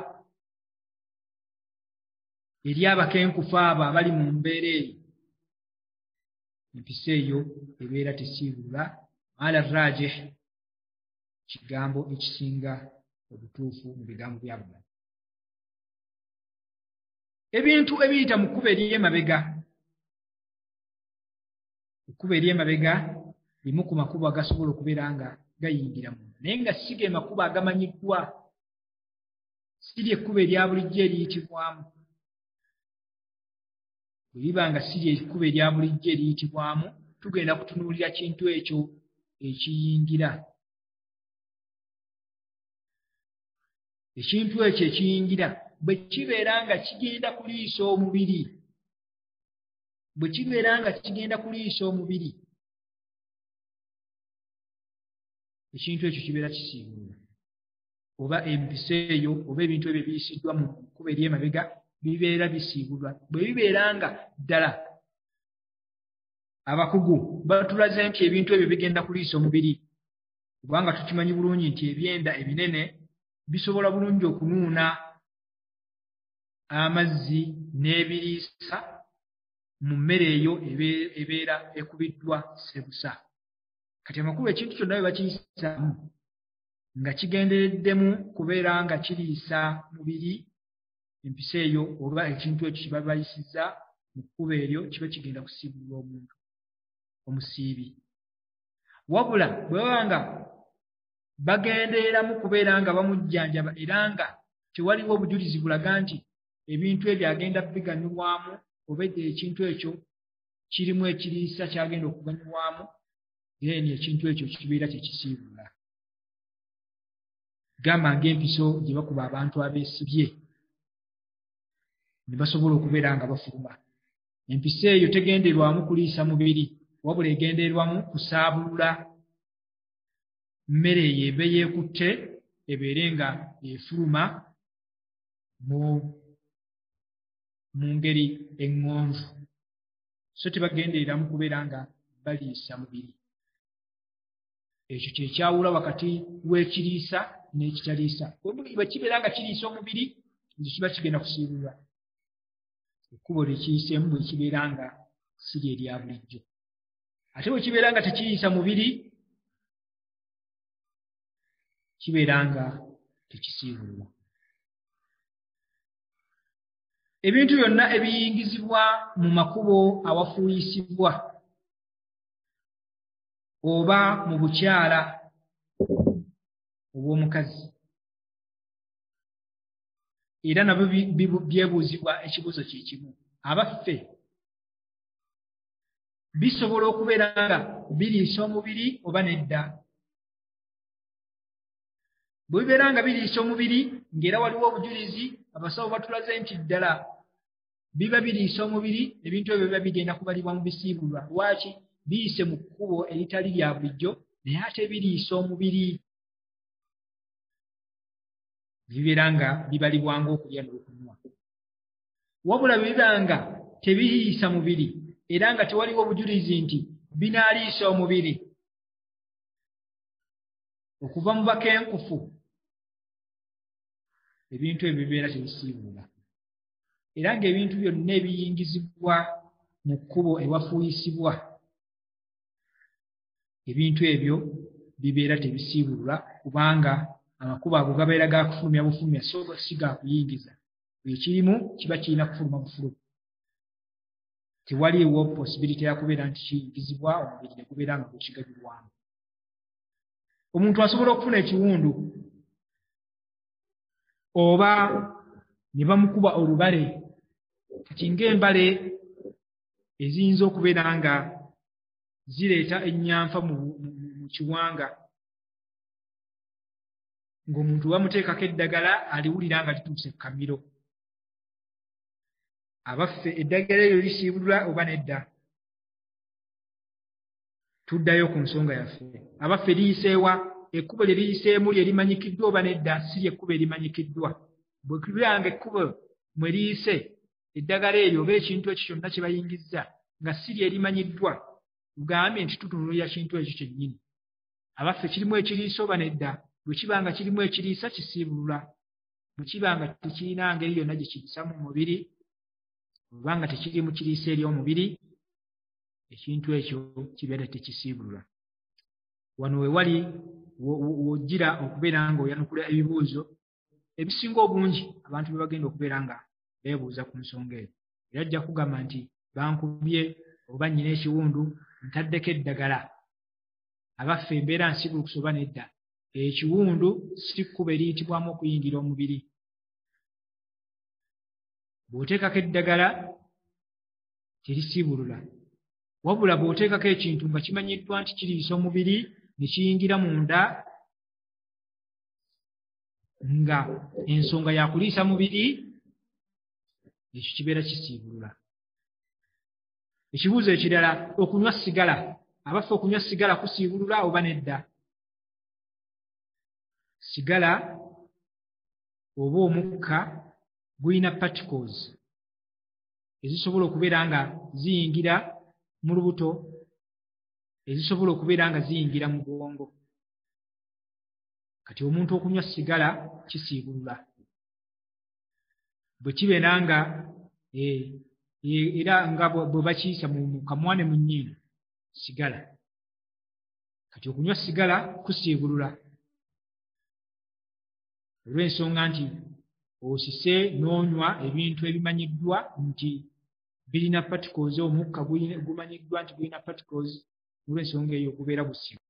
eri abakenkufu abo abali mu mbeera eyo, empiso eyo ebeera tesiibulula. Ala rajih, kigambo ekisinga obutuufu mu bigambo bya bulamu. Ebintu ebiyita mu kkubo ery'emabega. Ekkubo ery'emabega limu ku makubo agasobola okubeera nga gayingira mu, naye nga si ge makubo agamanyiddwa, si ly'ekkubo erya bulijjo eriyitibwamu. Bwe liba nga si ly'ekkubo erya bulijjo eriyitibwamu, tugenda kutunuulira kintu ekyo ekiyingira. Ekintu ekyo ekiyingira bwe kibeera nga kigenda kuliisa omubiri, ekintu ekyo kibeera kisiibulula. Oba empiso eyo oba ebintu ebyo ebiyisiddwa mu kkubo ery'emabega bibeera bisiibulwa. Bwe bibeera nga ddala abakugu batulaze nti ebintu ebyo bigenda kuliisa omubiri, kubanga tukimanyi bulungi nti ebyenda ebinene bisobola bulungi okunuuna amazzi n'ebiriisa mu mmere eyo ebeera ekubiddwa ssebusa. Kati amakulu ekintu kyonna bwe bakiyisaamu nga kigendereddemu kubeera nga kiriisa mubiri, empiso eyo oba ekintu ekyo kye baba bayisizza mu kkubo eryo kiba kigenda kusiibulwa omuntu omusiibi. Wabula bwe baba nga bagendereramu kubeera nga bamujjanjaba era nga tewaliwo obujulizi bulaga nti ebintu ebyo agenda biganyulwamu oba ekintu ekyo kirimu ekiriisa kyagenda okuganyulwamu, then ekintu ekyo kibeera tekisiibula. Gamba ng'empiso gye bakuba abantu abeesibye ne basobola okubeera nga bafuluma. Empiso eyo tegenderwamu kuliisa mubiri, wabula egenderwamu kusaabulula mmere eyo ebe yeekutte ebeere nga efuluma mu ngeri eŋŋonvu, so tebagendereramu kubeera nga baliisa mubiri. Ekyo kye kyawula wakati w'ekiriisa n'ekitaliisa. Bwe kibeera nga kiriisa omubiri, ekyo kiba kigenda kusiibulwa. Ekkubo lyekiyiseemu bwe kibeera nga si lye erya bulijjo. Ate bwe kibeera nga tekiriisa mubiri, kibeera nga tekisiibulwa. ebintu byonna ebiyingizibwa mu makubo awafuuyisibwa oba mu bukyala obw'omukazi era nabyo byebuuzibwa ekibuuzo kye kimu abaffe bisobola okubeera nga biriisa omubiri oba nedda bwe bibeera nga biriisa omubiri ng'era waliwo obujulizi abasawo batulaze nti ddala biba biriisa omubiri ebintu ebyo biba bigenda kubalibwa mu bisiibulwa lwaki biyise mu kkubo eritali lya bulijjo naye ate biriisa omubiri bibeera nga bibalibwa ng'okulya n'okunywa wabula bwe biba nga tebiriisa mubiri era nga tewaliwo obujulizi nti binaaliisa omubiri okuva mu bakenkufu ebintu ebyo bibeera tebisiibula era ng'ebintu byonna ebiyingizibwa mu kkubo ewafuuyisibwa ebintu ebyo bibeera tebisiibulwa kubanga amakubo ago gabeera ga kufulumya bufulumya so si ga kuyingiza ekirimu kiba kirina kufuluma bufuluma tewaliiwo posibility ya kubeera nti kiyingizibwa omubiri ne gubeera nga gukigabirwamu omuntu asobola okufuna ekiwundu oba ne bamukuba olubale kati ng'embale eziyinza okubeera nga zireeta ennyanfa mu kiwanga ng'omuntu bamuteekako eddagala aliwulira nga lituuse kamiro abaffe eddagala eryo lisiibulwa oba nedda tuddayo ku nsonga yaffe abaffe liyiseewa ekkubo lye liyiseemu lye limanyikiddwa oba nedda si lyekkubo erimanyikiddwa bwe kubanga ekkubo mwe liyise eddagala eryo oba ekintu ekyo kyonna kye bayingizza nga si lye limanyiddwa tugambye nti tutunuulira kintu ekyo kyennyini abaffe kirimu ekiriisa oba nedda bwe kiba nga kirimu ekiriisa kisiibulula bwe kiba nga tekirina ngeri yonna gye kiriisa mu mubiri oba nga tekirimu kiriisa eri omubiri ekintu ekyo kibeera tekisiibulula wano we wali wojjira okubeera nga oyanukula ebibuuzo ebisinga obungi abantu be bagenda okubeera nga beebuuza ku nsonga eyo era ajja kugamba nti bankubye oba nnyina ekiwundu ntaddeko eddagala abaffe embeera nsibulukusa oba nedda ekiwundu si kkubo eriyitibwamu okuyingira omubiri bw'oteekako eddagala terisiibulula wabula bw'oteekako ekintu nga kimanyiddwa nti kiriisa omubiri ne kiyingira munda nga ensonga ya kuliisa mubiri ekyo kibeera kisiibulula ekibuuzo ekirala okunywa sigala abaffe okunywa sigala kusiibulula oba nedda sigala oba omukka gulina particles ezisobola okubeera nga ziyingira mu lubuto ezisobola okubeera nga ziyingira mu bwongo kati omuntu okunywa sigala kisiibulula bwe kibeera nga era nga bwe bakiyisa mu kamwa ne mu nnyindo sigala kati okunywa sigala kusiibulula olw'ensonga nti osise n'onywa ebintu ebimanyiddwa nti birina particles omukka gumanyiddwa nti gulina particles olw'ensonga eyo gubeera busiibu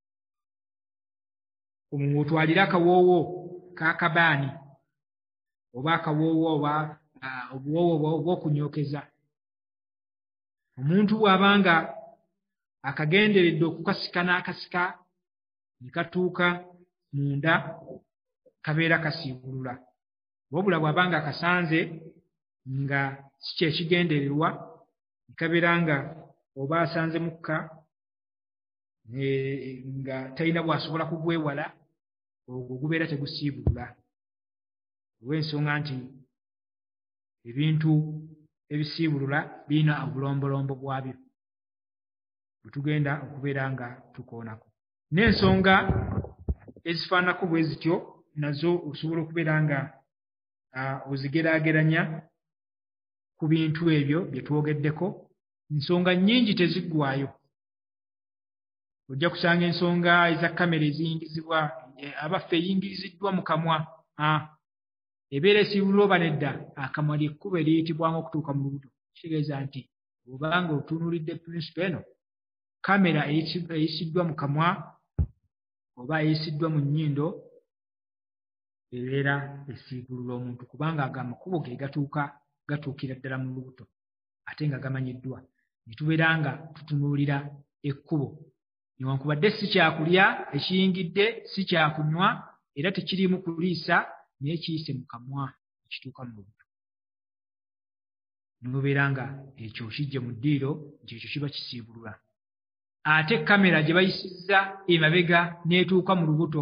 otwalire akawoowo k'akabaani oba akawoowo oba obuwoowo obw'okunyookeza omuntu bw'abanga akagenderedde okukasika n'akasika ne katuuka munda kabeera kasiibulula wabula bw'abanga akasanze nga si kyekigendererwa ne kabeera nga oba asanze mukka nga talina bw'asobola kugwewala ogwo gubeera tegusiibulula olw'ensonga nti ebintu ebisiibulula birina obulombolombo bwabyo bwe tugenda okubeera nga tukoonako n'ensonga ezifaananako bwe zityo nazo osobola okubeera nga ozigeraageranya ku bintu ebyo bye twogeddeko ensonga nnyingi teziggwaayo ojja kusanga ensonga eza kamera eziyingizibwa abaffe eyingiriziddwa mu kamwa ebeera esiibulula oba nedda akamwa ly'ekkubo eriyitibwamu okutuuka mu lubuto. Kitegeeza nti obanga otunuulidde prinsipo eno, kamera eyisiddwa mu kamwa oba eyisiddwa mu nnyindo ebeera esiibulula omuntu, kubanga ago amakubo ge gatuukira ddala mu lubuto ate nga gamanyiddwa. Ne tubeera nga tutunuulira ekkubo, newankubadde si kyakulya ekiyingidde, si kyakunywa, era tekiriimu kuliisa, naye kiyise mu kamwa ekituuka mu lubuto. Nobeera nga ekyo kijje mu ddiiro nti ekyo kiba kisiibulula. Ate kamera gye bayisizza emabega n'etuuka mu lubuto,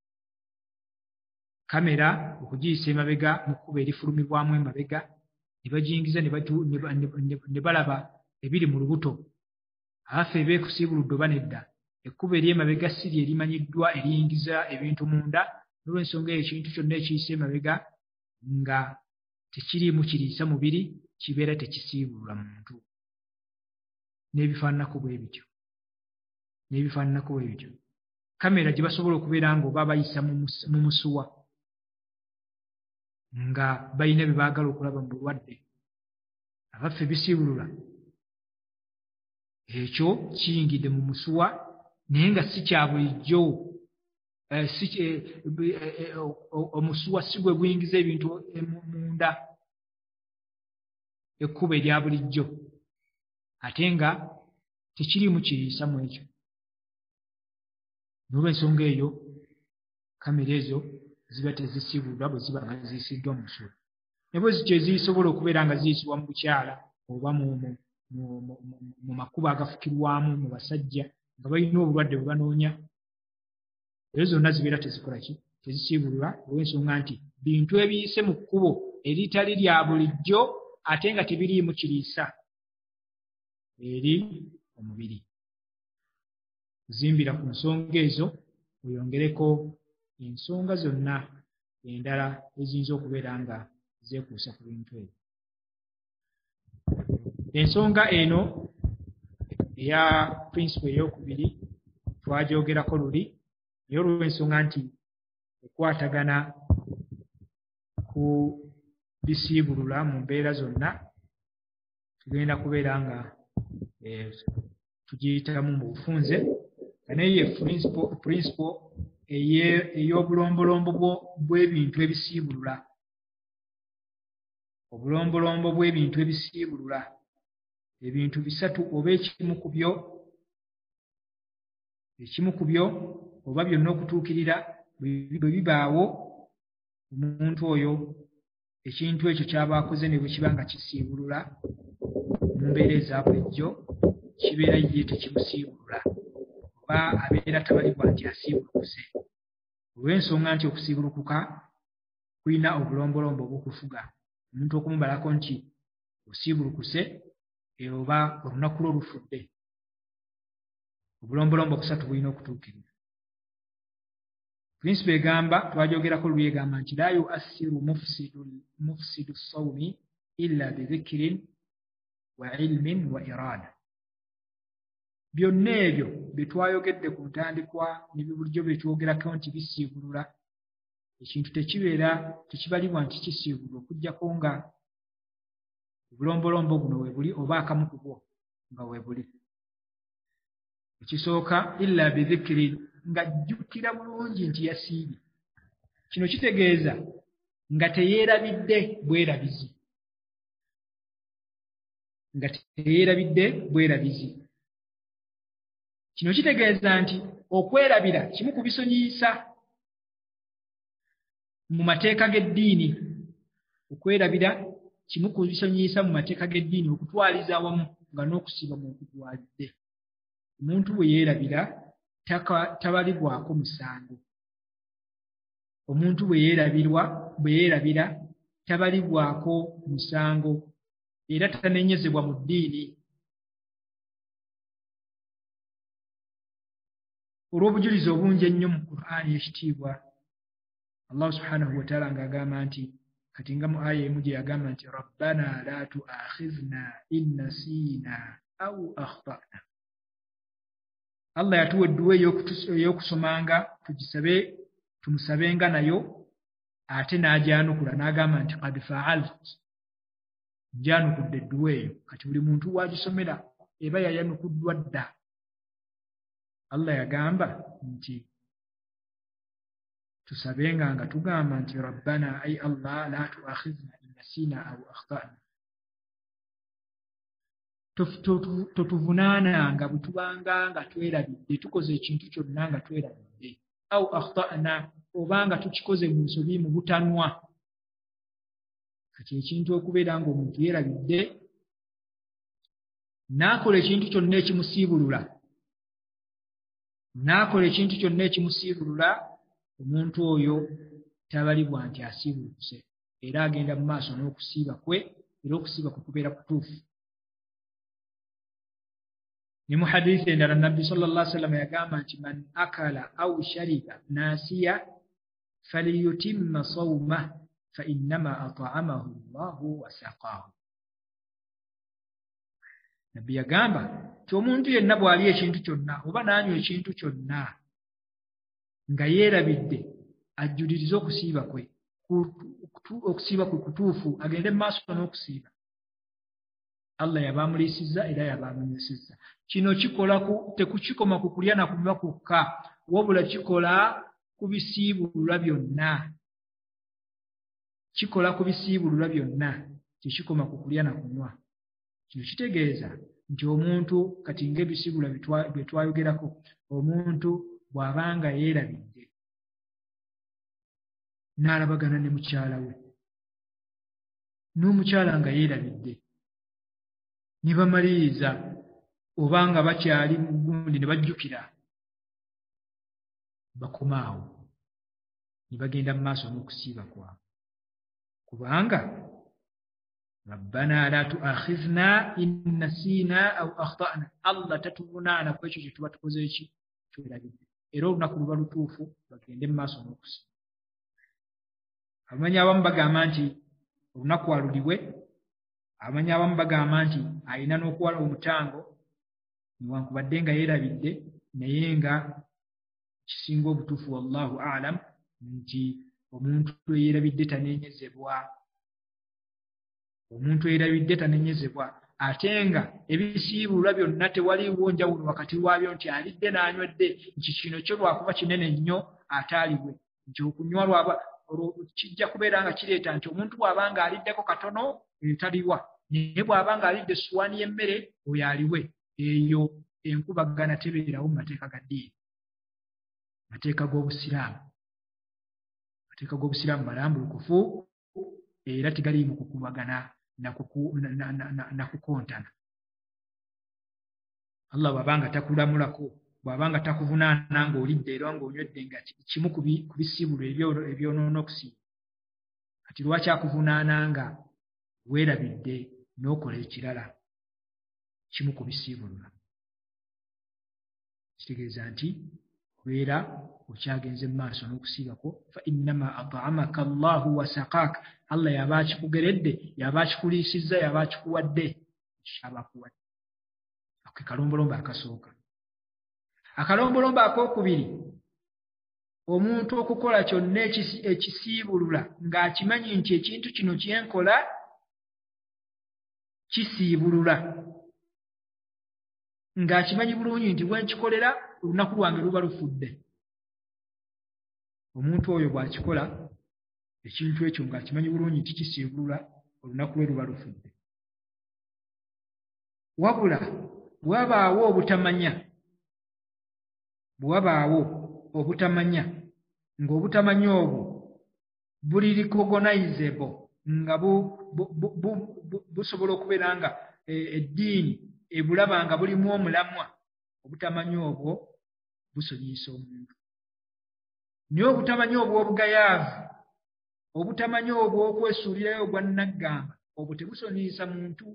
kamera okugiyisa emabega mu kkubo erifulumibwamu emabega, ne bagiyingiza ne balaba ebiri mu lubuto. Abaffe ebeekusiibuludde oba nedda, ekkubo ery'emabega si lye limanyiddwa eriyingiza ebintu munda, n'olw'ensonga eyo ekintu kyonna ekiyisa emabega nga tekiriimu kiriisa mubiri kibeera tekisiibulula muntu. N'ebifaananako bwe bityo. Kamera gye basobola okubeera nga oba bayisa mu musuwa nga balina bye baagala okulaba mu bulwadde, abaffe bisiibulula. Ekyo kiyingidde mu musuwa naye nga si kya bulijjo. Omusuwa si gwe guyingiza ebintu munda, ekkubo erya bulijjo, ate nga tekiriimu kiriisa mu ekyo. N'olw'ensonga eyo kamera ezo ziba tezisiibulwa bwe ziba nga ziyisiddwa mu musuwa. Ne bwe zityo ezisobola okubeera nga ziyisibwa mu bukyala oba mu makubo agafukirwamu mu basajja nga balina obulwadde bwe banoonya, ezo zonna zibeera tezisiibulwa olw'ensonga nti bintu ebiyise mu kkubo eritali lya bulijjo ate nga tebiriimu kiriisa eri omubiri. Zimbira ku nsonga ezo oyongereko ensonga zonna endala eziyinza okubeera nga zeekuusa ku bintu ebyo. Ensonga eno eya prinsipo ey'okubiri twagyogerako luli, naye olw'ensonga nti ekwatagana ku bisiibulula mu mbeera zonna, tugenda kubeera nga tugiyitamu mu bufunze, nga naye ye prinsipo ey'obulombolombo bw'ebintu ebisiibulula. Obulombolombo bw'ebintu ebisiibulula, ebintu bisatu oba ekimu ku byo oba byonna okutuukirira bwe bibaawo, omuntu oyo ekintu ekyo ky'aba akoze ne bwe kiba nga kisiibulula mu mbeera eza bulijjo, kibeera ye tekimusiibulula oba abeera tabalibwa nti asiibulukuse, olw'ensonga nti okusiibulukuka kulina obulombolombo obukufuga. Omuntu okumubalako nti osiibulukuse oba olunaku lwo lufudde, obulombolombo busatu bulina okutuukirira. Prinsipo egamba, twagyogerako luli, egamba nti la yuassiru mufsidu sawmi illa bidhikirin wa ilmin wa iraada. Byonna ebyo bye twayogedde ku ntandikwa ne bulijjo bye twogerako nti bisiibulula, ekintu tekibalibwa nti kisiibulula okuggyako nga obulombolombo buno we buli oba akamu ku bwo nga we buli. Ekisooka illa bidhikirin, ng'ajjukira bulungi nti yasiibye. Kino kitegeeza nga teyeerabidde bwerabizi. Kino kitegeeza nti okwerabira kimu ku bisonyiisa mu mateeka g'eddiini. Okwerabira kimu ku bisonyiisa mu mateeka g'eddiini, okutwaliza awamu nga n'okusiiba mu kutwalidde. Omuntu bwe yeerabira tabalibwako musango. Omuntu bwe yeerabira tabalibwako musango era tanenyezebwa mu ddiini. Olw'obujulizi obungi ennyo mu Qur'ani ekitiibwa, Allah subhanahu wa ta'ala ng'agamba nti, kati nga mu aya emu gye yagamba nti rabbana la tuakhidhna in nasiina au akhtana. Allah yatuwa edduwa ey'okusomanga tumusabenga nayo ate n'ajanukula n'agamba nti qad fa'alt, njanukudde edduwa eyo. Kati buli muntu wagisomera eba yayanukuddwa dda. Allah yagamba nti tusabenga nga tugamba nti rabbana ay Allah la tuakhidhna in nasina aw akhtana, totuvunaananga bwe tubanga nga twerabidde, tukoze ekintu kyonna nga twerabidde, aw akhtana, obanga tukikoze mu nsobi mu butanwa. Kati ekintu okubeera ng'omuntu yeerabidde n'akola ekintu kyonna ekimusiibulula, omuntu oyo tabalibwa nti asiibuluse, era agenda mu maaso n'okusiiba kwe, era okusiiba kwe kubeera kutuufu. Ni mu hadiisi endala Nabbi sallallahu alaihi wasallam yagamba nti man akala aw shariba nasiya falyutimma sawmah fa innama at'amahu Allahu wa saqahu. Nabbi yagamba nti omuntu yenna bw'ali ekintu kyonna oba n'anywa ekintu kyonna nga yeerabidde, ajjulirize okusiiba kwe, okusiiba kwe kutuufu, agende mu maaso n'okusiiba. Allah yaba amuliisizza era yaba amunywesezza. Kino tekukikoma ku kulya na kunywa kwokka, wabula kikola ku bisiibulula byonna. Tekikoma ku kulya na kunywa. Kino kitegeeza nti omuntu, kati ng'ebisiibula bye twayogerako, omuntu bw'abanga yeerabidde n'alabagana ne mukyala we, n'omukyala nga yeerabidde, ne bamaliriza obanga bakyali mu gundi ne bajjukira, bakomaawo ne bagenda mu maaso n'okusiiba kwabwe, kubanga rabbana la tuakhidhna in nasina aw akhtana, Allah tatuvunaana ku ekyo kye tuba tukoze eki twerabidde, era olunaku luba lutuufu, bagende mu maaso n'okusiiba. Abamanyi abamu bagamba nti olunaku waluliwe, abamanyi abamu bagamba nti alina n'okuwala omutango, newankubadde nga yeerabidde, naye nga kisinga obutuufu wallahu a'lam nti omuntu yeerabidde tanenyezebwa, ate nga ebisiibulwa byonna tewaliwo njawulo wakati waabyo nti alidde n'anywedde, nti kino kyo lwakuba kinene nnyo ataaliwe, nti okunywa kijja kubeera nga kireeta nti omuntu bw'abanga aliddeko katono etaliwa, naye bw'abanga alidde essuwaani y'emmere oyo aliwe. Eyo enkubagana tebeerawo mu mateeka ga ddiini, mateeka g'Obusiraamu malambulukufu, era tegaliimu kukubagana na kukontana. Allah bw'abanga takulamulako, bw'abanga takuvunaana ng'olidde era ng'onywedde nga kimu ku bisiibulwa ebyonoona okusiiba, kati lwaki akuvunaana nga weerabidde n'okola ekirala kimu ku bisiibulwa? Kitegeeza nti obeera okyagenze mu maaso n'okusiibako, fa innama at'amaka Allahu wa saqaaka, Allah yaba akikugeredde, yaba akikuliisizza, yaba akikuwadde, aba akuwadde. Ako kalombolombo akasooka. Akalombolombo akookubiri, omuntu okukola kyonna ekisiibulula ng'akimanyi nti ekintu kino kyenkola kisiibulula, ng'akimanyi bulungi nti bwe nkikolera olunaku lwange luba lufudde. Omuntu oyo bw'akikola ekintu ekyo ng'akimanyi bulungi nti kisiibulula, olunaku lwe luba lufudde. Wabula bw'abaawo obutamanya, ng'obutamanya obwo buli recognizable, nga busobola okubeera nga eddiini ebulaba nga bulimu omulamwa, obutamanya obwo busonyiyisa omuntu. Naye obutamanya obw'obugayaavu, obutamanya obw'okwesuulirayo ogwannaggamba, obwo tebusonyiyisa muntu.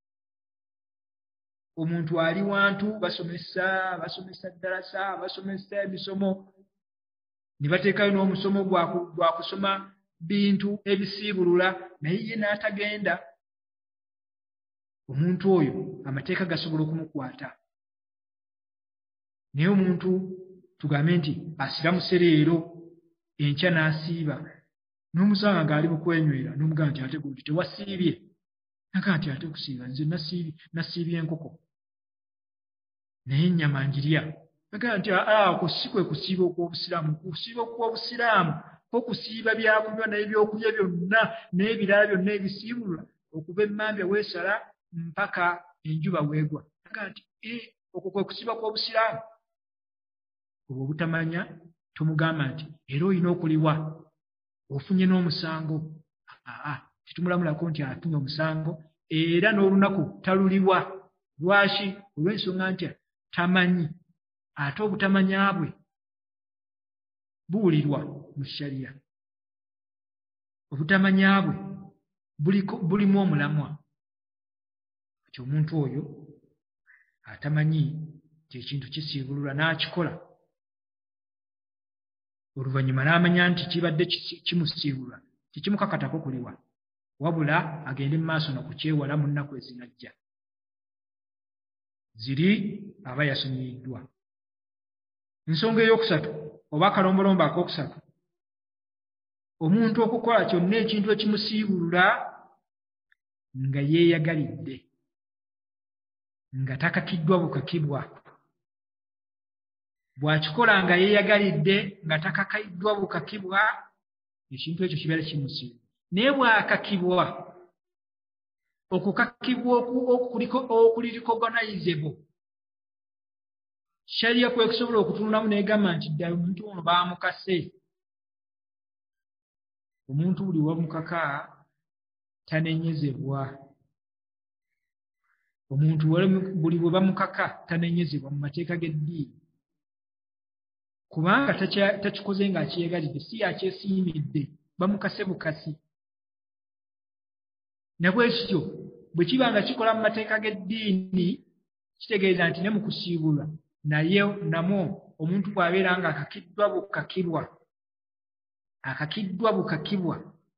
Omuntu ali wantu basomesa ddalasa, basomesa emisomo, ne bateekayo n'omusomo gwa kusoma bintu ebisiibulula, naye ye n'atagenda. Omuntu oyo amateeka gasobola okumukwata. Naye omuntu tugambe nti asiramuse leero, enkya n'asiiba, n'omusanga ng'ali mu kwenywera n'omugamba nti ate gundi tewasiibye naga nti ate kusiiba nze nasiibye enkoko naye ennyama njirya naga nti ako si kwe kusiiba okw'obusiraamu kusiiba okw'obusiraamu okusiiba byakunywa n'ebyokulya byonna n'ebirala byonna ebisiibulwa okuva emmambya weesala mpaka enjuba weegwa naga nti okwo kwe kusiiba kw'obusiraamu obwo obutamanya tumugamba nti era olina okuliwa ofunye n'omusango titumulamulako nti afunye omusango era n'olunaku taluliwa lwaki olw'ensonga nti tamanyi ate obutamanya bwe buwulirwa mu shariya obutamanya bwe bulimu omulamwa kati omuntu oyo atamanyi nti ekintu kisiibulula n'akikola oluvannyuma n'amanya nti kibadde kimusiibulwa tekimukakatako kuliwa wabula agende mu maaso nakukyewala mu nnaku ezinajja ziri aba yasonyiyiddwa. Ensonga ey'okusatu oba akalombolombo ak'okusatu omuntu okukola kyonna ekintu ekimusiibulula nga yeeyagalidde nga takakiddwa bukakibwa bw'akikola nga yeeyagalidde nga takakayiddwa bukakibwa ekintu ekyo kibeera kimusiibula naye bw'akakibwa okukakibwa okuli recognizable shariya kwekusobola okutunulamu n'egamba nti ddala omuntu ono baamukase omuntu buli wamukaka tanenyezebwa omuntu buli bwe bamukaka tanenyezebwa mu mateeka g'eddiini kubanga takikoze ng'akyeyagalidde si yakyesiimidde bamukase bukasi nabwe kityo bwe kiba nga kikola mu mateeka g'eddiini kitegeeza nti ne mu kusiibulwa naye namwo omuntu bw'abeera nga akakiddwa bukakibwa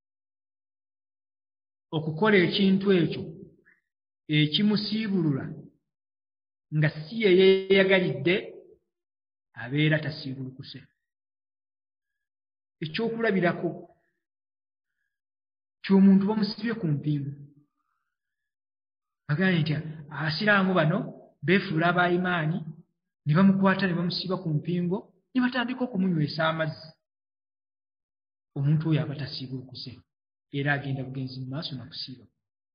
okukola ekintu ekyo ekimusiibulula nga si ye yeeyagalidde abeera tasiibulukuse. Ekyokulabirako ky'omuntu bamusibye ku mpingu bagambye nti abasiraamu bano beefuula abaimaani ne bamukwata ne bamusiba ku mpingo ne batandika okumunywesa amazzi omuntu oyo aba tasiibulukuse era agenda bugenzi mu maaso nakusiiba.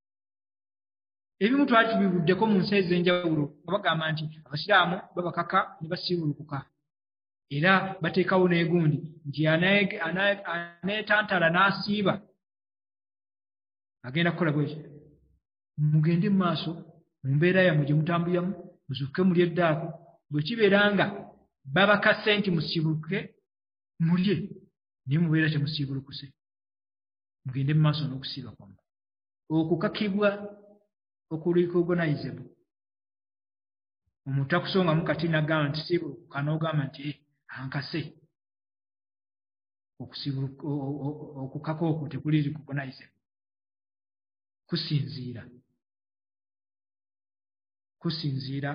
Ebimu twali tubibuddeko mu nsi ez'enjawulo nga bagamba nti abasiraamu babakaka ne basiibulukuka era bateekawo n'egundi nti aneetantala n'asiiba agenda kukola bwekyo. Mugende mu maaso mu mbeera yammwe gye mutambuliramu muzuuke mulye eddaako bwe kibeera nga babakase nti musiibuluke mulye naye mubeera temusiibulukuse mugende mu maaso n'okusiiba kwammwe. Okukakibwa okurecognizable omuntu takusongamu kati nagamba nti siibulukuka n'ogamba nti ankase okukaka okwo tekuli recognizable kusinziira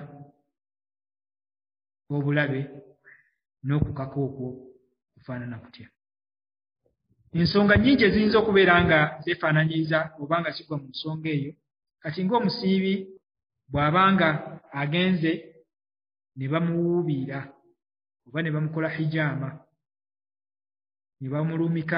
obulabe n'okukaka okwo kufaanana kutya. Ensonga nnyingi eziyinza okubeera nga zeefaananyiriza oba nga zigwa mu nsonga eyo. Kati ng'omusiibi bw'abanga agenze ne bamuwuubira oba ne bamukola hijaama ne bamulumika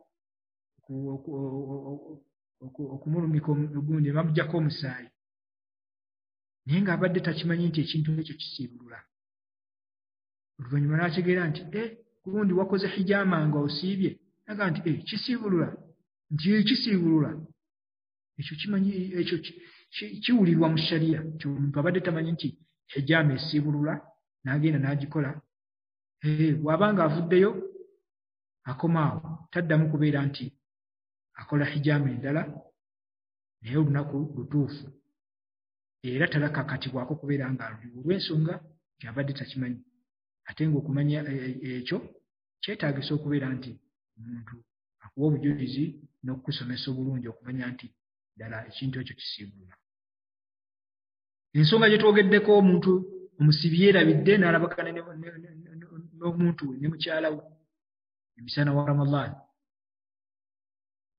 okumulumika ogundi ne bamuggyako omusaayi naye ng'abadde takimanyi nti ekintu ekyo kisiibulula. Oluvannyuma n'ategeera nti gundi wakoze hijaama nga osiibye naga nti kisiibulula nti kisiibulula ekyo kimanyi ekyo kiwulirwa mu shariya omuntu abadde tamanyi nti hijaama esiibulula n'agenda n'agikola bw'abanga avuddeyo akomaawo taddamu kubeera nti akola hijaama endala naye olunaku lutuufu era talakakatibwako kubeera nga aluliwo olw'ensonga gy'abadde takimanyi ate ng'okumanya ekyo kyetaagisa okubeera nti omuntu akuwa obujulizi n'okukusomesa obulungi okumanya nti ddala ekintu ekyo kisiibulula. Ensonga gye twogeddeko omuntu omusibi yeerabidde n'alabakana n'omuntu we ne mukyala we emisana wa Ramadaan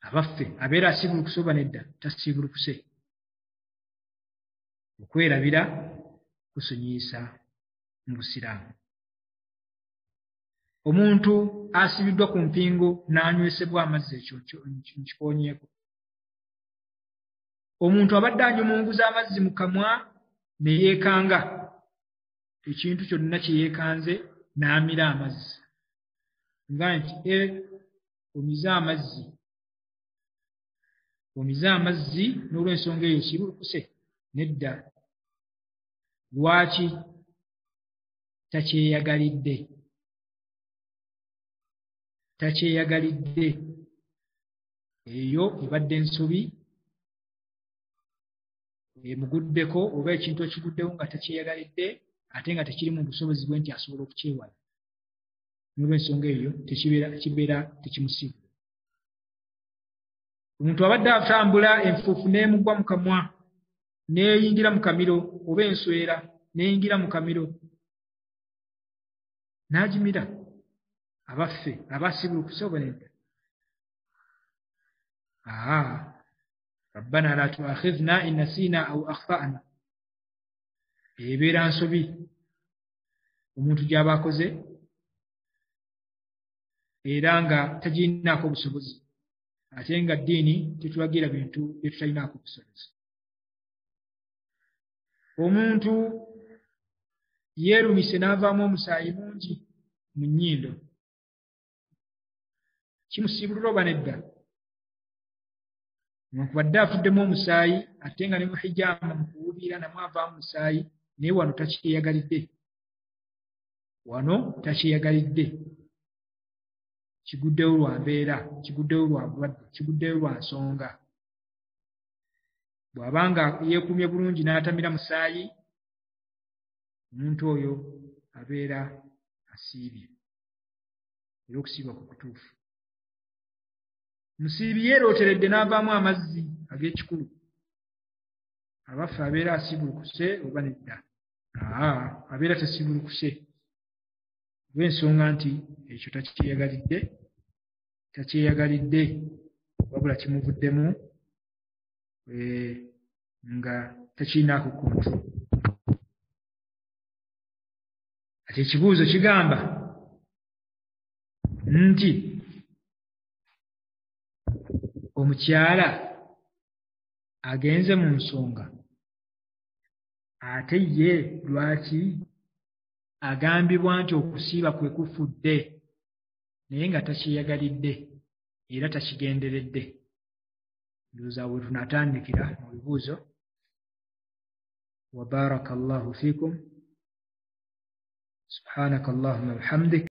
abaffe abeera asibulukuse oba nedda tasibulukuse okwerabira kusonyiyisa mu busiraamu. Omuntu asibiddwa ku mpingo n'anywesebwa amazzi ekyo nkikonyeeko. Omuntu abadde anyumunguza amazzi mu kamwa ne yeekanga ekintu kyonna kye yeekanze n'amira amazzi nga nti omize amazzi n'olw'ensonga eyo sibulukuse nedda. Lwaki? takyeyagalidde eyo ebadde ensobi emuguddeko oba ekintu ekiguddewo nga takyeyagalidde ate nga tekiri mu busobozi bwe nti asobola okukyewala, n'olw'ensonga eyo kibeera tekimusiibula. Omuntu abadde atambula enfuufu n'emugwa mu kamwa n'eyingira mu kamiro oba enswera n'eyingira mu kamiro n'agimira, abaffe abasibulukuse oba nedda? Rabbana la tuakhidhna in nasina aw akhta'na, ebeera nsobi omuntu gy'aba akoze era nga tagirinaako busobozi, ate nga ddiini tetulagira bintu bye tutalinaako busobozi. Omuntu yeerumise n'avaamu omusaayi mungi mu nnyindo, kimusibulula oba nedda? Newankubadde afuddemu omusaayi ate nga ne mu hijaama mu kuwuubira namwe avaamu omusaayi, naye wano takyeyagalidde. Kiguddewo lwa mbeera, kiguddewo lwa bulwadde, kiguddewo lwa nsonga. Bw'abanga yeekuumye bulungi n'atamira musaayi, omuntu oyo abeera asiibye era okusiibwa ku kutuufu. Musiibi yeerooteredde n'avaamu amazzi ag'ekikulu, abaffe abeera asibulukuse oba nedda? Abeera tasibulukuse olw'ensonga nti ekyo takyeyagalidde wabula kimuvuddemu nga takirinaako kontrol. Ati ekibuuzo kigamba nti omukyala agenze mu nsonga ate ye lwaki agambibwa nti okusiiba kwe kufudde naye nga takyeyagalidde era takigenderedde? Ndowooza bwe tunatandikira mu bibuuzo. Wa baraka Allahu fiikum. Subhanaka Allahumma wa bihamdik.